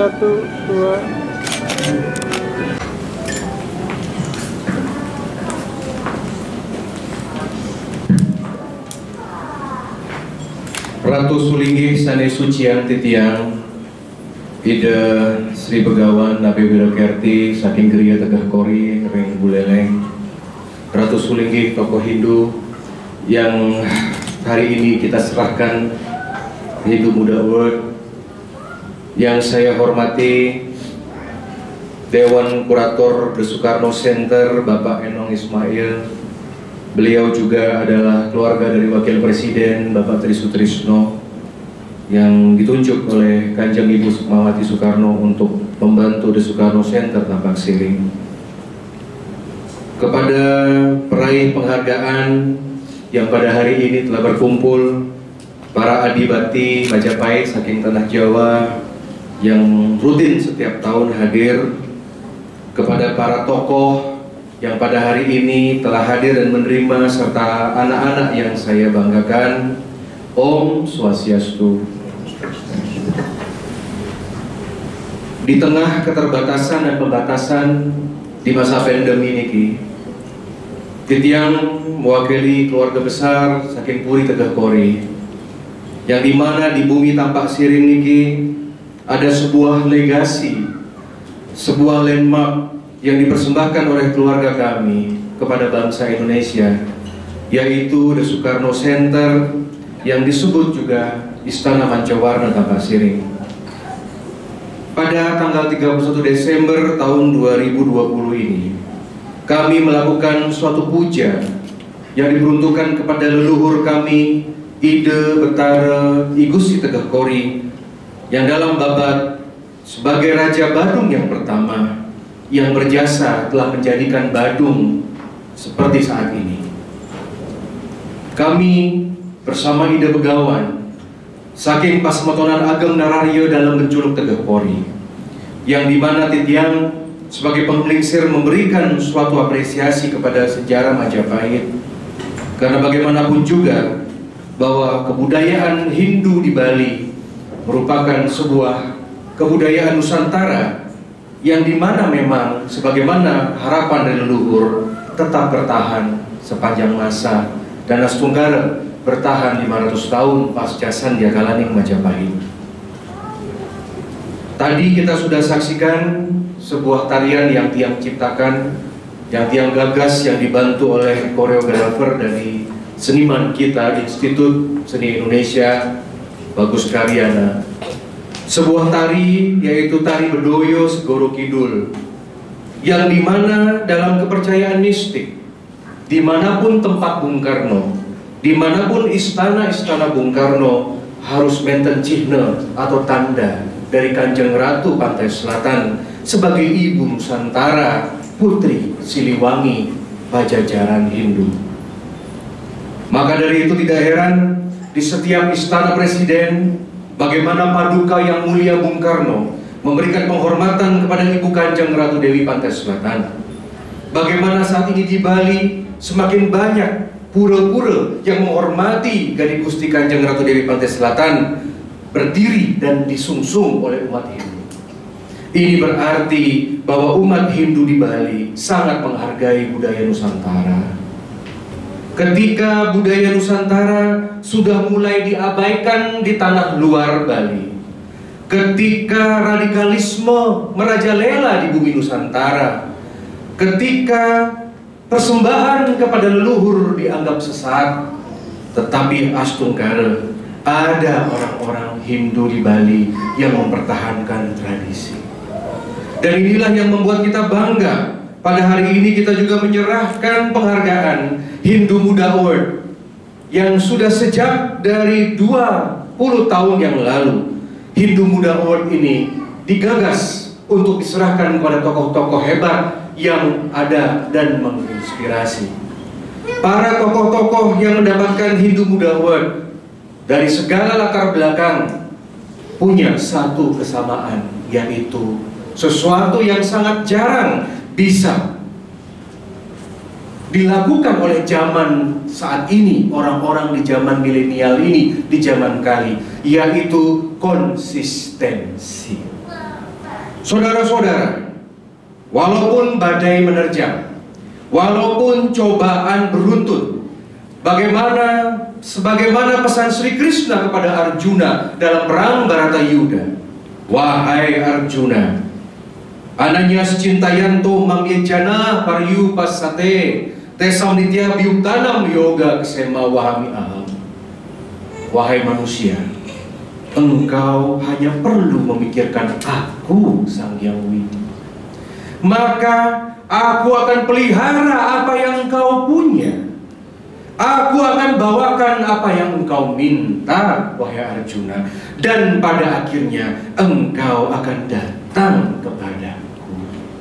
satu, dua. Ratu Sulinggih Sane Sucian Titiang Ida Sri Begawan Nabi Wilakerti saking Geria Tegah Kori Ring Buleleng. Ratu Sulinggih tokoh Hindu yang hari ini kita serahkan Hindu Muda Award. Yang saya hormati Dewan Kurator The Soekarno Center Bapak Enong Ismail. Beliau juga adalah keluarga dari Wakil Presiden Bapak Tri Sutrisno yang ditunjuk oleh Kanjeng Ibu Sukmawati Soekarno untuk membantu The Soekarno Center Tapak Siring. Kepada peraih penghargaan yang pada hari ini telah berkumpul, para adibati Majapahit saking tanah Jawa yang rutin setiap tahun hadir, kepada para tokoh yang pada hari ini telah hadir dan menerima, serta anak-anak yang saya banggakan, Om Swastiastu. Di tengah keterbatasan dan pembatasan di masa pandemi niki, Titiang mewakili keluarga besar saking Puri Tegah Kori, yang dimana di bumi Tapak Siring niki ada sebuah legasi, sebuah landmark yang dipersembahkan oleh keluarga kami kepada bangsa Indonesia, yaitu The Soekarno Center yang disebut juga Istana Mancawarna Tapak Siring. Pada tanggal tiga puluh satu Desember tahun dua ribu dua puluh ini, kami melakukan suatu puja yang diperuntukkan kepada leluhur kami, Ide Betara I Gusti Tegah Kori, yang dalam babat sebagai Raja Badung yang pertama yang berjasa telah menjadikan Badung seperti saat ini. Kami bersama Ida Begawan saking Pasmetonan Ageng Narario dalam menculuk Tegah Kori, yang dimana Titiang sebagai penglingsir memberikan suatu apresiasi kepada sejarah Majapahit, karena bagaimanapun juga bahwa kebudayaan Hindu di Bali merupakan sebuah kebudayaan Nusantara yang dimana memang sebagaimana harapan dari leluhur tetap bertahan sepanjang masa, dan Astunggara bertahan lima ratus tahun pasca Sandiagalaning Majapahit. Tadi kita sudah saksikan sebuah tarian yang Tiang ciptakan, yang Tiang gagas, yang dibantu oleh koreografer dari seniman kita Institut Seni Indonesia Bagus Karyana. Sebuah tari yaitu tari Bedoyo Segoro Kidul, yang dimana dalam kepercayaan mistik, dimanapun tempat Bung Karno, dimanapun istana-istana Bung Karno, harus menten cihne atau tanda dari Kanjeng Ratu Pantai Selatan sebagai Ibu Nusantara, Putri Siliwangi Pajajaran Hindu. Maka dari itu tidak heran di setiap istana presiden, bagaimana paduka yang mulia Bung Karno memberikan penghormatan kepada Ibu Kanjeng Ratu Dewi Pantai Selatan. Bagaimana saat ini di Bali semakin banyak pura-pura yang menghormati Gadi Gusti Kanjeng Ratu Dewi Pantai Selatan berdiri dan disungsung oleh umat Hindu. Ini berarti bahwa umat Hindu di Bali sangat menghargai budaya Nusantara. Ketika budaya Nusantara sudah mulai diabaikan di tanah luar Bali, ketika radikalisme merajalela di bumi Nusantara, ketika persembahan kepada leluhur dianggap sesat, tetapi Astunggara ada orang-orang Hindu di Bali yang mempertahankan tradisi. Dan inilah yang membuat kita bangga. Pada hari ini kita juga menyerahkan penghargaan Hindu Muda Award yang sudah sejak dari dua puluh tahun yang lalu. Hindu Muda Award ini digagas untuk diserahkan kepada tokoh-tokoh hebat yang ada dan menginspirasi. Para tokoh-tokoh yang mendapatkan Hindu Muda Award dari segala latar belakang punya satu kesamaan, yaitu sesuatu yang sangat jarang bisa dilakukan oleh zaman saat ini, orang-orang di zaman milenial ini, di zaman kali, yaitu konsistensi. Saudara-saudara, walaupun badai menerjang, walaupun cobaan beruntun, bagaimana sebagaimana pesan Sri Krishna kepada Arjuna dalam perang Baratayuda, wahai Arjuna, ananya cintayanto mamyejana paryu pasate tesam nitya biuktanam yoga kesema wahami aham. Wahai manusia, engkau hanya perlu memikirkan aku, Sang Hyang Widi, maka aku akan pelihara apa yang engkau punya. Aku akan bawakan apa yang engkau minta, wahai Arjuna, dan pada akhirnya engkau akan datang kepadaku.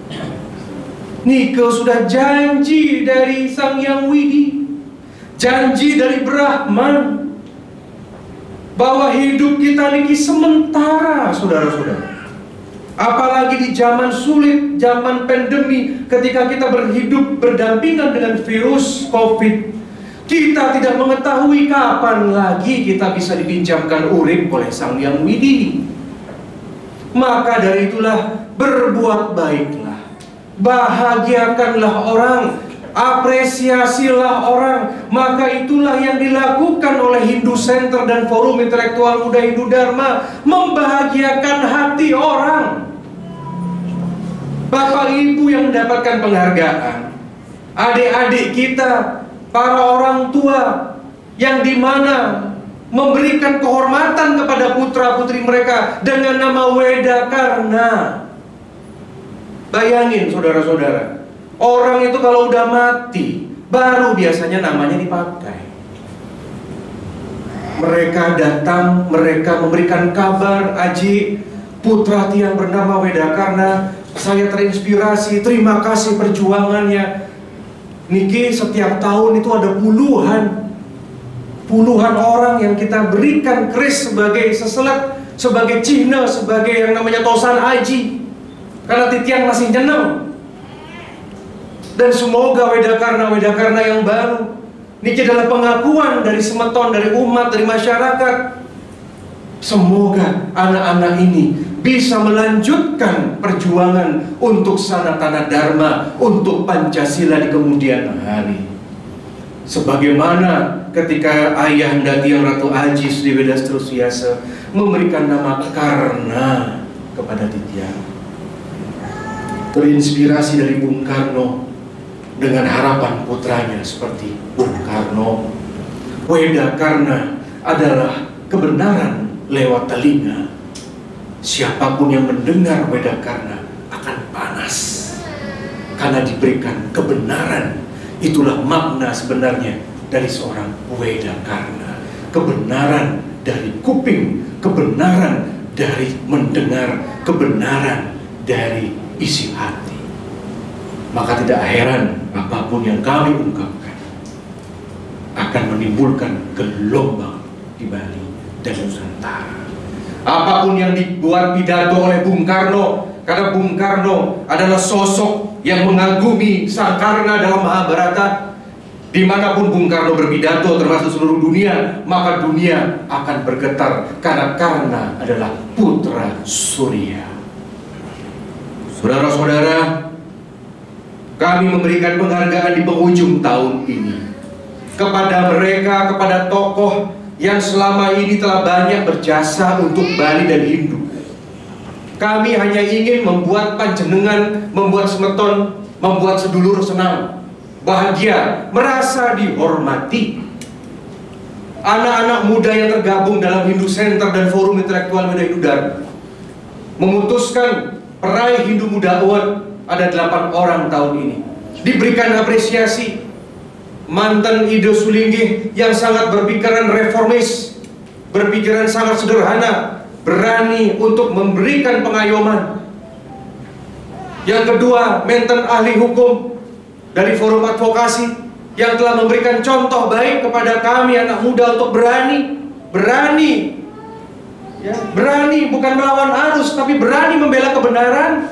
Nike sudah janji dari Sang Hyang Widi, janji dari Brahman, bahwa hidup kita niki sementara, saudara-saudara. Apalagi di zaman sulit, zaman pandemi, ketika kita berhidup berdampingan dengan virus COVID, kita tidak mengetahui kapan lagi kita bisa dipinjamkan urip oleh Sang Hyang Widi. Maka dari itulah, berbuat baiklah, bahagiakanlah orang, apresiasilah orang. Maka itulah yang dilakukan oleh Hindu Center dan Forum Intelektual Muda Hindu Dharma, membahagiakan hati orang. Bapak Ibu yang mendapatkan penghargaan, adik-adik kita, para orang tua yang dimana memberikan kehormatan kepada putra-putri mereka dengan nama Wedakarna. Bayangin saudara-saudara, orang itu kalau udah mati baru biasanya namanya dipakai. Mereka datang, mereka memberikan kabar, Aji, putra tiang bernama Wedakarna, saya terinspirasi, terima kasih perjuangannya. Niki setiap tahun itu ada puluhan Puluhan orang yang kita berikan kris sebagai seselat, sebagai cihna, sebagai yang namanya tosan aji, karena titian masih nyeneng. Dan semoga Wedakarna-Wedakarna yang baru niki adalah pengakuan dari semeton, dari umat, dari masyarakat. Semoga anak-anak ini bisa melanjutkan perjuangan untuk Sanatana Dharma, untuk Pancasila di kemudian hari. Sebagaimana ketika Ayahanda Tiang Ratu Aji Sri Wedastru Siyasa memberikan nama Karna kepada Titian, terinspirasi dari Bung Karno dengan harapan putranya seperti Bung Karno. Wedakarna adalah kebenaran lewat telinga. Siapapun yang mendengar Wedakarna akan panas karena diberikan kebenaran. Itulah makna sebenarnya dari seorang Wedakarna. Kebenaran dari kuping, kebenaran dari mendengar, kebenaran dari isi hati. Maka tidak heran apapun yang kami ungkapkan akan menimbulkan gelombang di Bali dan Nusantara. Apapun yang dibuat pidato oleh Bung Karno, karena Bung Karno adalah sosok yang mengagumi Sang Karna dalam Mahabharata. Dimanapun Bung Karno berpidato, termasuk seluruh dunia, maka dunia akan bergetar, karena Karna adalah putra Surya. Saudara-saudara, kami memberikan penghargaan di penghujung tahun ini kepada mereka, kepada tokoh yang selama ini telah banyak berjasa untuk Bali dan Hindu. Kami hanya ingin membuat panjenengan, membuat semeton, membuat sedulur senang, bahagia, merasa dihormati. Anak-anak muda yang tergabung dalam Hindu Center dan Forum Intelektual Muda Hindu Dharma memutuskan peraih Hindu Muda Award, ada delapan orang tahun ini, diberikan apresiasi. Mantan Ide Sulinggih yang sangat berpikiran reformis, berpikiran sangat sederhana, berani untuk memberikan pengayoman. Yang kedua, mantan ahli hukum dari Forum Advokasi yang telah memberikan contoh baik kepada kami anak muda untuk berani, berani, ya, berani bukan melawan arus, tapi berani membela kebenaran.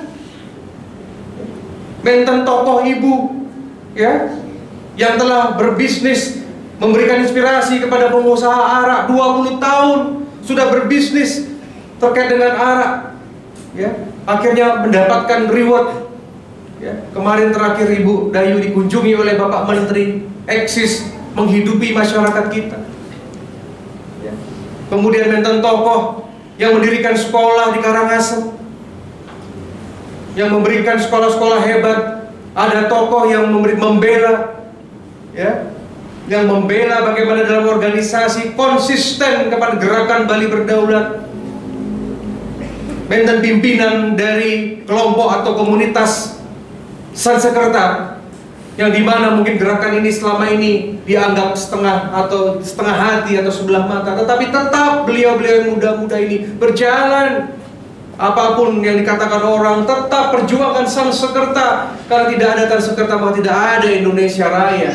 Mantan tokoh ibu, ya, yang telah berbisnis, memberikan inspirasi kepada pengusaha arak, dua puluh tahun sudah berbisnis terkait dengan arak, ya. akhirnya mendapatkan reward. Ya, kemarin terakhir Ibu Dayu dikunjungi oleh Bapak Menteri, eksis menghidupi masyarakat kita. Ya. Kemudian Menten tokoh yang mendirikan sekolah di Karangasem, yang memberikan sekolah-sekolah hebat. Ada tokoh yang memberi, membela, ya, yang membela bagaimana dalam organisasi konsisten kepada gerakan Bali Berdaulat. Menten pimpinan dari kelompok atau komunitas Sansekerta, yang dimana mungkin gerakan ini selama ini dianggap setengah atau setengah hati atau sebelah mata, tetapi tetap beliau-beliau yang muda-muda ini berjalan. Apapun yang dikatakan orang, tetap perjuangan Sansekerta, karena tidak ada Sansekerta maka tidak ada Indonesia Raya.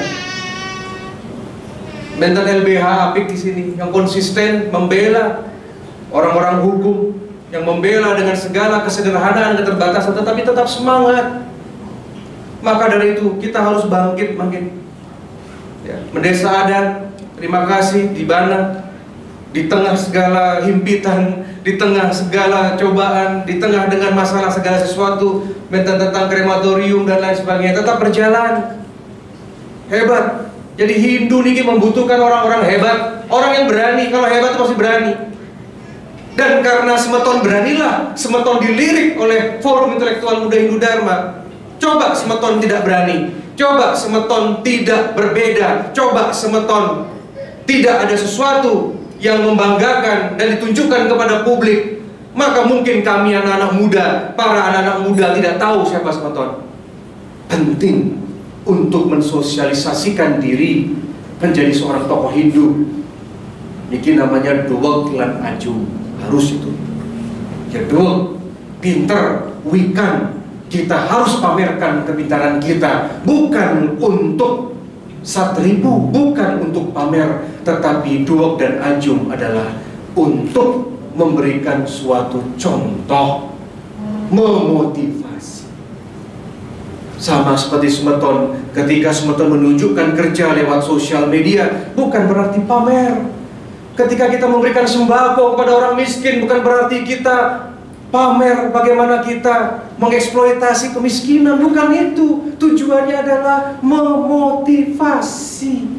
Menten L B H Apik di sini yang konsisten membela orang-orang hukum, yang membela dengan segala kesederhanaan dan keterbatasan, tetapi tetap semangat. Maka dari itu kita harus bangkit makin. Ya, Mendesa adat, terima kasih di Bana, di tengah segala himpitan, di tengah segala cobaan, di tengah dengan masalah segala sesuatu, tentang tentang krematorium dan lain sebagainya, tetap berjalan. Hebat. Jadi Hindu ini membutuhkan orang-orang hebat, orang yang berani. Kalau hebat itu pasti berani. Dan karena Semeton beranilah, Semeton dilirik oleh Forum Intelektual Muda Hindu Dharma. Coba Semeton tidak berani, coba Semeton tidak berbeda, coba Semeton tidak ada sesuatu yang membanggakan dan ditunjukkan kepada publik, maka mungkin kami anak-anak muda, para anak-anak muda tidak tahu siapa Semeton. Penting untuk mensosialisasikan diri menjadi seorang tokoh Hindu. Ini namanya duwek lan aju, harus itu. Ya duwek, pinter, wikan. Kita harus pamerkan kepintaran kita, bukan untuk satribu, bukan untuk pamer, tetapi duwek dan ajum adalah untuk memberikan suatu contoh, memotivasi. Sama seperti Semeton, ketika Semeton menunjukkan kerja lewat sosial media, bukan berarti pamer. Ketika kita memberikan sembako kepada orang miskin, bukan berarti kita pamer bagaimana kita mengeksploitasi kemiskinan, bukan itu. Tujuannya adalah memotivasi.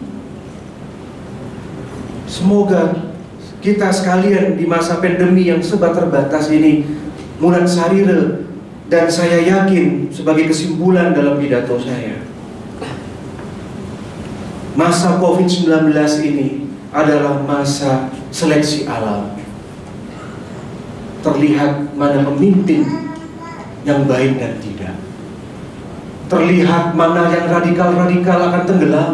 Semoga kita sekalian di masa pandemi yang serba terbatas ini, Mulan Sarire dan saya yakin sebagai kesimpulan dalam pidato saya, masa covid sembilan belas ini adalah masa seleksi alam. Terlihat mana pemimpin yang baik dan tidak. Terlihat mana yang radikal-radikal akan tenggelam.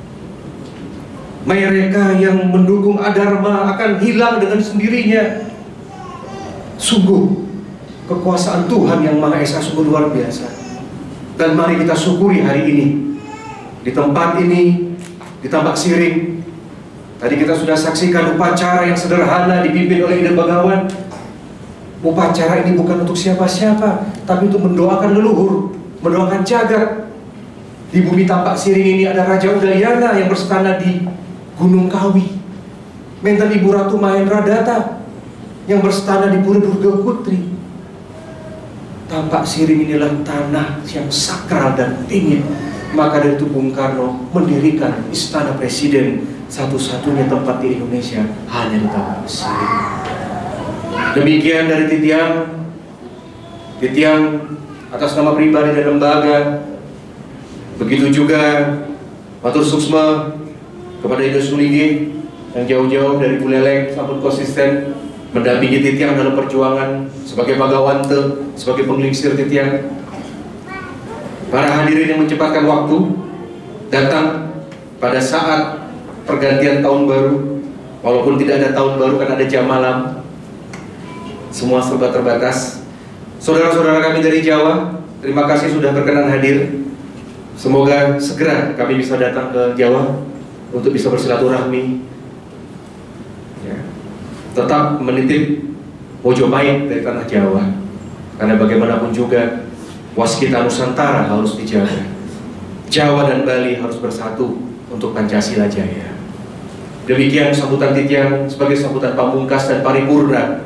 Mereka yang mendukung Adharma akan hilang dengan sendirinya. Sungguh kekuasaan Tuhan yang Maha Esa sungguh luar biasa. Dan mari kita syukuri hari ini. Di tempat ini, di Tambak Siring, tadi kita sudah saksikan upacara yang sederhana dipimpin oleh Ida Bagawan. Upacara ini bukan untuk siapa-siapa, tapi untuk mendoakan leluhur, mendoakan jagat. Di bumi Tambak Siring ini ada Raja Udayana yang berstana di Gunung Kawi. Menten Ibu Ratu Mahendra Data yang berstana di Pura Durga Putri. Tambak Siring inilah tanah yang sakral dan dingin. Maka dari itu Bung Karno mendirikan Istana Presiden, satu-satunya tempat di Indonesia hanya di Tambak Siring. Demikian dari Titiang, Titiang atas nama pribadi dan lembaga. Begitu juga matur suksma kepada Ido Sulinggi yang jauh-jauh dari Buleleng sampun konsisten mendampingi Titiang dalam perjuangan sebagai Bagawante, sebagai penglingsir Titiang. Para hadirin yang menyempatkan waktu datang pada saat pergantian tahun baru, walaupun tidak ada tahun baru kan ada jam malam. Semua serba terbatas. Saudara-saudara kami dari Jawa, terima kasih sudah berkenan hadir. Semoga segera kami bisa datang ke Jawa untuk bisa bersilaturahmi. Ya. Tetap menitip Mojopahit dari tanah Jawa, karena bagaimanapun juga waskita Nusantara harus dijaga. Jawa dan Bali harus bersatu untuk Pancasila Jaya. Demikian sambutan Titiang sebagai sambutan pamungkas dan paripurna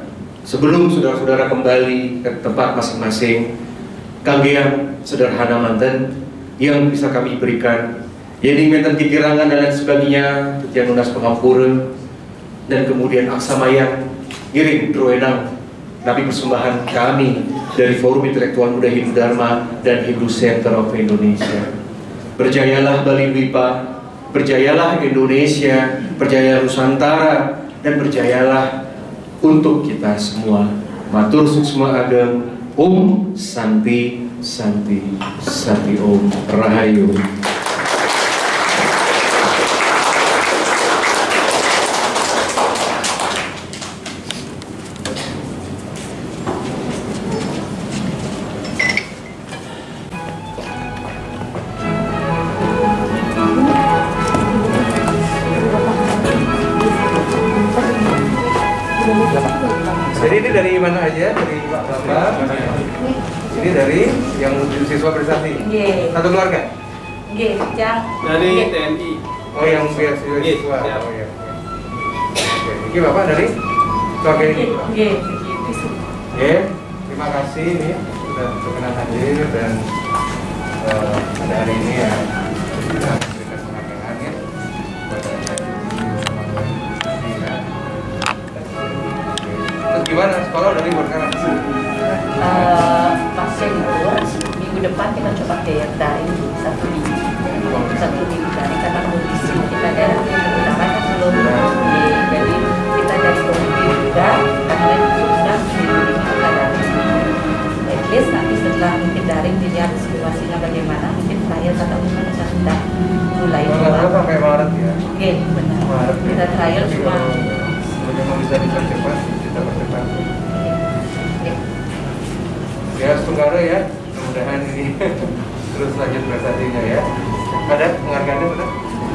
Sebelum saudara-saudara kembali ke tempat masing-masing, kagian sederhana manten yang bisa kami berikan, yaitu menten kikirangan dan lain sebagainya, yang lunas pengampura, dan kemudian aksamayang, giring terwenang, tapi persembahan kami dari Forum Intelektual Muda Hindu Dharma dan Hindu Center of Indonesia. Berjayalah Bali Dwipa, berjayalah Indonesia, berjayalah Nusantara, dan berjayalah untuk kita semua. Matur suksma ageng, Om Santi Santi Santi Om Rahayu. Jadi ini dari mana aja? Dari Pak Bapak? Ini dari yang siswa prestasi? Nggih. Satu keluarga? Nggih, Jang. Dari Nggih. T N I. Oh yang beasiswa siswa? Iya. Oh iya. Oke, ini Bapak dari keluarga ini? Nggih, nggih. Ya, terima kasih ini sudah berkenan hadir dan uh, pada hari ini ya kita memberikan penghargaan ya kepada terus gimana sekolah udah libur sekarang? Eh, masih libur. Minggu depan kita coba daya dari satu minggu. Satu minggu dari karena kondisi kita daerah utara kan belum. Nggih, jadi kita dari komite juga karena sudah minggu ini ada. At least nanti setelah mungkin daring dilihat situasinya bagaimana, mungkin trial tatap muka bisa sudah mulai Oh, coba. sampai Maret ya? Oke, benar. Maret ya? Kita trial cuma Bagaimana bisa dipercepat, kita percepat. Ya, Tunggara ya, mudah-mudahan ini terus lanjut prestasinya ya. Ada penghargaannya sudah?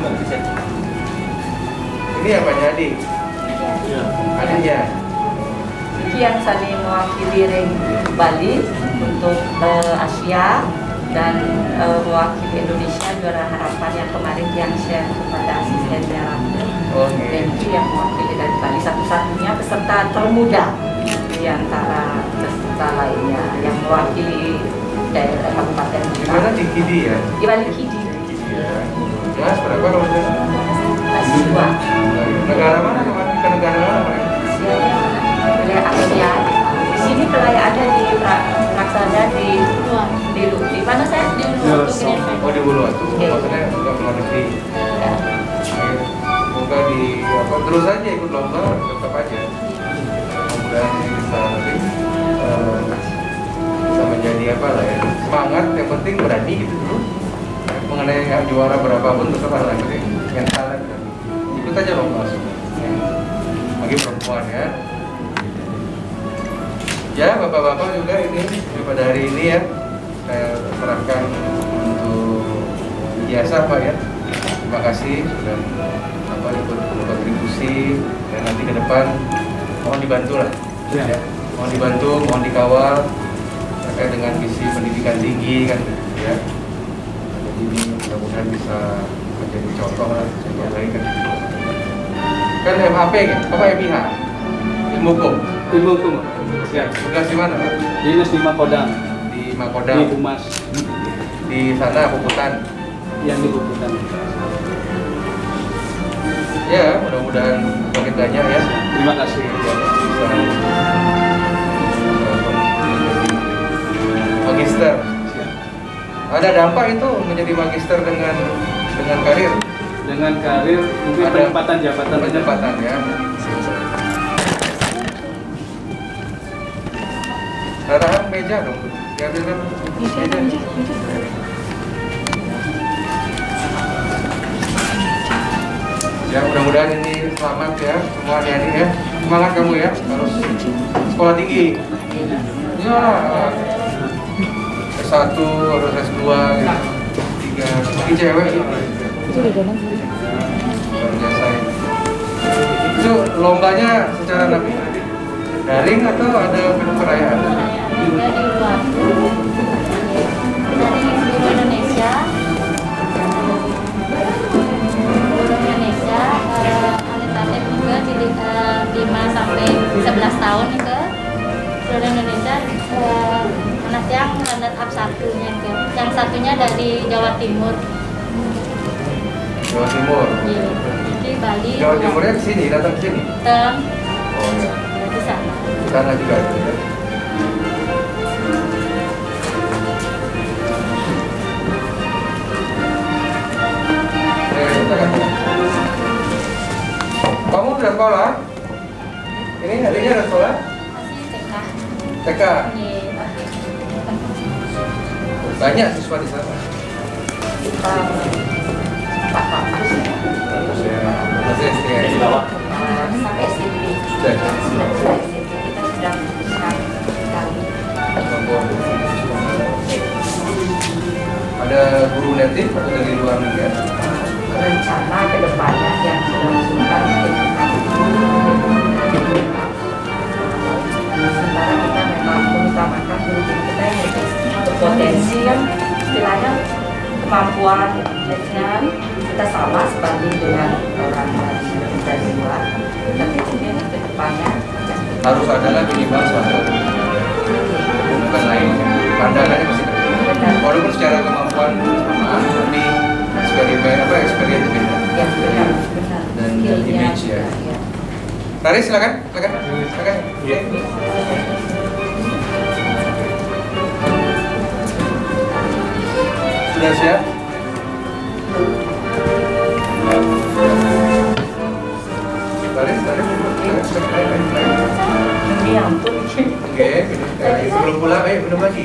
Ini apa jadi? Adanya. yang saling mewakili ring Bali untuk uh, Asia dan uh, mewakili Indonesia juara harapan yang kemarin yang share kepada asistennya Ratu. Oke. Dan itu yang mewakili dari Bali satu-satunya peserta termuda di antara peserta lainnya yang mewakili daerah kabupaten. Di mana di Kidi ya? Di Bali Kidi. Ya. Mas berapa kalau saya? Masih dua. Negara mana kemarin? Ke negara mana kemarin? Wilayah Asia. Di sini wilayah ada di Laksana di di di mana saya di Uluwatu. Oh di Uluwatu. Oke. Maksudnya juga luar negeri. Ya. Oke. Semoga di apa terus aja ikut lomba tetap aja. Mudah-mudahan ini bisa nanti eh, bisa menjadi apa lah ya semangat. Yang penting berani gitu dulu. Mengenai yang juara berapapun tetap harus lagi mental kan. Ikut aja lomba semua. Bagi perempuan ya. Ya bapak-bapak juga ini pada hari ini ya saya serahkan untuk jasa Pak ya. Terima kasih sudah apa ikut kontribusi dan nanti ke depan mohon dibantu lah. Ya. Ya. Mohon dibantu, mohon dikawal terkait dengan visi pendidikan tinggi kan ya. Jadi ini mudah-mudahan bisa menjadi contoh lah yang lain kan. Kan M H P kan, apa M I H? Ilmu hukum. Ilmu hukum. Siap. Tugas di mana Pak? Dinas di Makodam. Di Di Makodam. Humas. Di sana Puputan. Yang di Puputan. Ya, mudah-mudahan makin banyak ya. Terima kasih. Yang bisa uh, menjadi magister. Siap. Ada dampak itu menjadi magister dengan dengan karir, Dengan karir mungkin Ada penempatan jabatan. penempatan ya. Ratahan meja dong. Ya, meja. Meja. Ya mudah-mudahan ini selamat ya semua adik-adik ya. Semangat kamu ya harus sekolah tinggi. Ya. S satu harus S dua gitu. tiga ini cewek gitu. Luar biasa ya. Itu lombanya secara nabi daring atau ada perayaan? Juga di Uluwatu dari seluruh Indonesia seluruh Indonesia eh, atlet-atlet juga di eh, lima sampai sebelas tahun itu ada di Jawa Timur. Jawa Timur. Iya. Di Bali. Jawa Timurnya ke sini, datang ke sini. Tem. Oh ya. Di sana. Di sana juga ada ya. Kamu udah sekolah? Ini adiknya udah sekolah? Masih T K. T K. Iya. Banyak siswa di sana. Kita empat ratus ya. Terus ya, masih S D. Di bawah. Eh, sampai S D B. Sudah. Sudah sudah S D B kita sudah memutuskan sekali. Ada guru native atau dari luar negeri? Rencana ke depannya yang sudah masukkan sementara kita memang mengutamakan guru kita yang berpotensi yang istilahnya kemampuan dengan kita sama sebanding dengan orang dari luar, tapi mungkin ke depannya Harus ada lah minimal satu, bukan lain. Pandangannya masih berbeda. Walaupun secara kemampuan sama, tapi eksperimen apa experience beda. ya benar benar Dan skillnya image ya. juga, ya. Tarik silakan, silakan, silakan. Iya. Sudah siap? Tarik, tarik, tarik, tarik, tarik. Ya ampun. Oke, minum. Sebelum pulang, ayo minum lagi.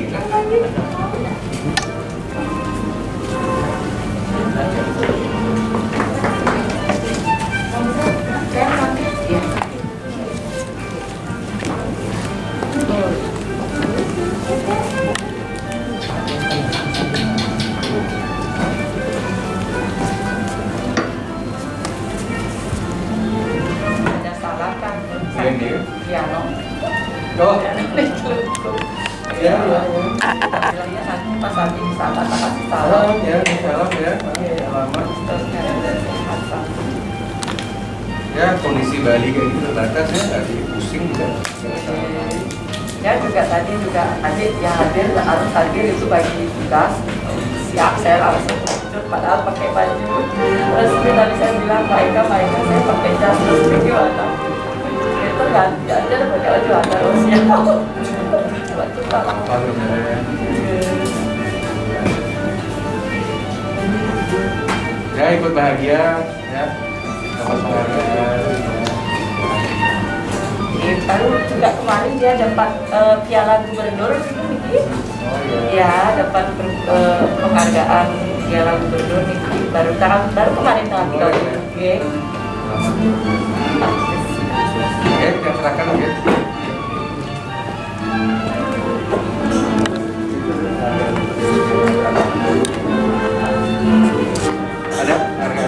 Ada salah kan? Iya, iya. Piano. Oh, Ya, ya, ya. bilangnya nanti pas nanti di sana tak kasih salam. Salam ya, salam ya. Selamat. Terusnya ada kesehatan. Ya, kondisi Bali kayak gitu terbatas ya, nggak pusing juga. Ya juga tadi juga adik yang hadir harus hadir itu bagi tugas siap saya langsung lanjut padahal pakai baju terus tadi saya bilang mereka mereka saya pakai jas terus gimana itu ganti aja pakai baju ada terusnya waktu salah Ya, ikut bahagia ya. Sama-sama. baru juga kemarin dia dapat uh, piala gubernur nih. Oh iya. Ya dapat uh, penghargaan piala gubernur nih baru tanggal baru kemarin tanggal tiga puluh. Oke. Oke, yang serahkan oke. Ada harga.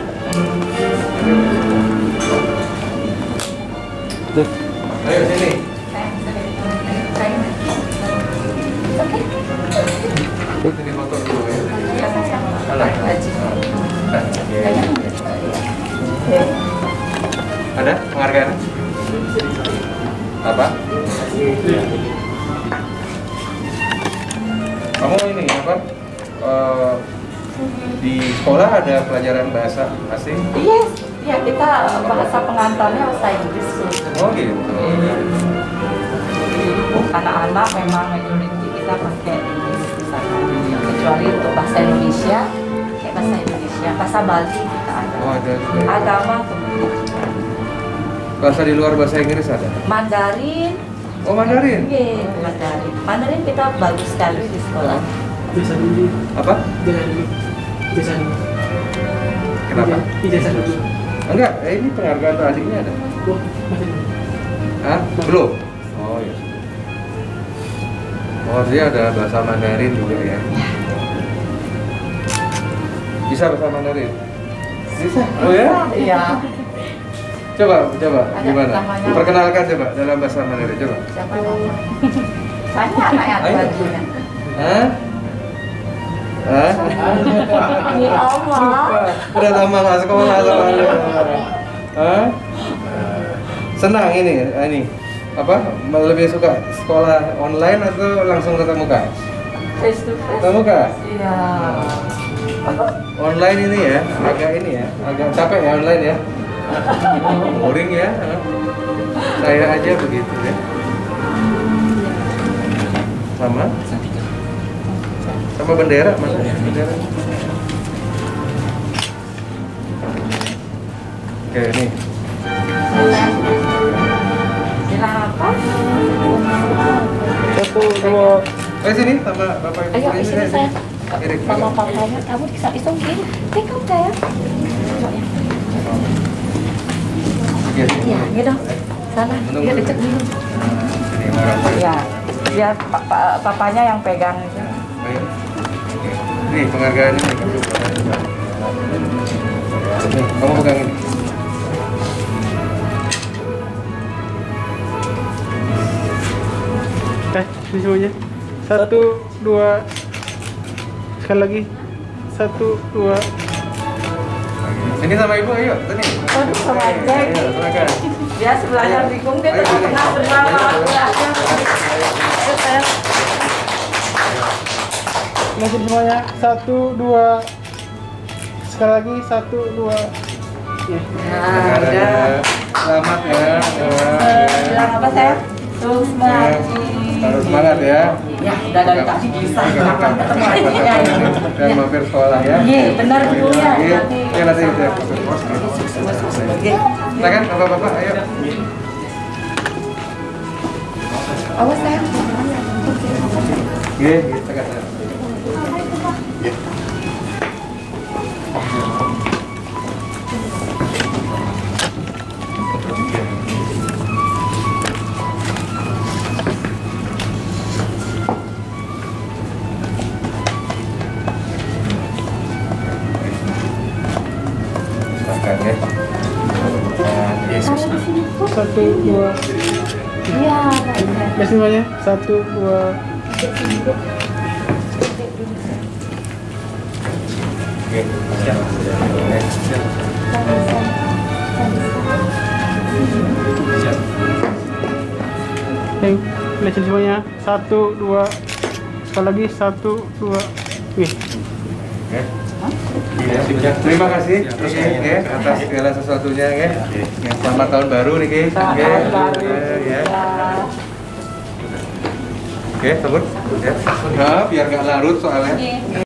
Ayo sini. Sini foto dulu ya. Ada. Ada penghargaan? Apa? Kamu ini apa? Uh, di sekolah ada pelajaran bahasa asing? Yes, ya kita bahasa pengantarnya bahasa Inggris tuh. Oh gitu. Anak-anak memang majority kita pakai Inggris di sana. Kecuali untuk bahasa Indonesia, kayak bahasa Indonesia, bahasa Bali kita ada. Oh ada juga. Agama kemudian Bahasa di luar bahasa Inggris ada? Mandarin. Oh Mandarin? Iya, Mandarin. Mandarin kita bagus sekali di sekolah. Biasa dulu. Apa? Jangan dulu. Biasa dulu. Kenapa? Biasa dulu. Enggak, eh, ini penghargaan tuh adiknya ada. Oh, masih dulu. Hah? Belum? Oh iya. Oh dia ada bahasa Mandarin juga ya. Bisa bahasa Mandarin? Bisa? Oh ya? Iya. Coba, coba, Ada gimana? namanya. Perkenalkan coba dalam bahasa Mandarin, coba. Siapa namanya? Banyak anak yang Ayo. bajunya. Hah? Hah? Ya Allah. Udah lama nggak sekolah sama lu. Hah? Senang ini, ini apa? Lebih suka sekolah online atau langsung tatap muka? Face to face. Ketemu kah? Iya. Online ini ya, agak ini ya, agak capek ya online ya. Boring ya. Saya aja begitu ya. Sama? Sama bendera, Mas. Bendera. Oke, ini. Kenapa? Satu, dua. Eh sini sama Bapak Ibu. Ayo, di sini saya. Kiri, Mama kiri. papanya, kamu bisa isongin. Tekap saya. Iya. Iya, ya dong. Sana, Menunggu. dia deket dulu. Ini orang Pak. Iya, biar pa- pa- papanya yang pegang. Ayo. Oke. Nih penghargaan ini. Nih, kamu pegang ini. Eh, ini semuanya. Satu, dua. Sekali lagi. Satu, dua. Sini sama Ibu, ayo. Sini. Aduh, sama aja. Ayo, silakan. Dia sebelahnya bingung, dia Ayo, tidak sini. pernah bersama. Ayo, saya. Masih semuanya. Satu, dua. Sekali lagi. Satu, dua. Ya. Nah, udah. Selamat ya. Eh, bilang apa saya? Terus maju. Harus semangat ya. Ya, udah dari tadi bisa. Kapan ketemu lagi? Ya, ya. Dan mampir sekolah ya. Iya, benar dulu ya. Iya, Nanti. iya, nanti ya. Oke. Silakan bapak-bapak, ayo. Awas saya. Iya, silakan. Silakan ya. Satu, dua. Iya, Masih semuanya. Satu, dua. Oke, siap. Siap. Yang belajar semuanya. Satu, dua. Sekali lagi. Satu, dua. Wih. Oke. Ya, terima kasih Oke, ya, atas segala sesuatunya ya. Yang selamat tahun baru nih, Ki. Selamat Oke, tahun baru. ya. Ya. Oke, sebut ya. Nah, biar nggak larut soalnya.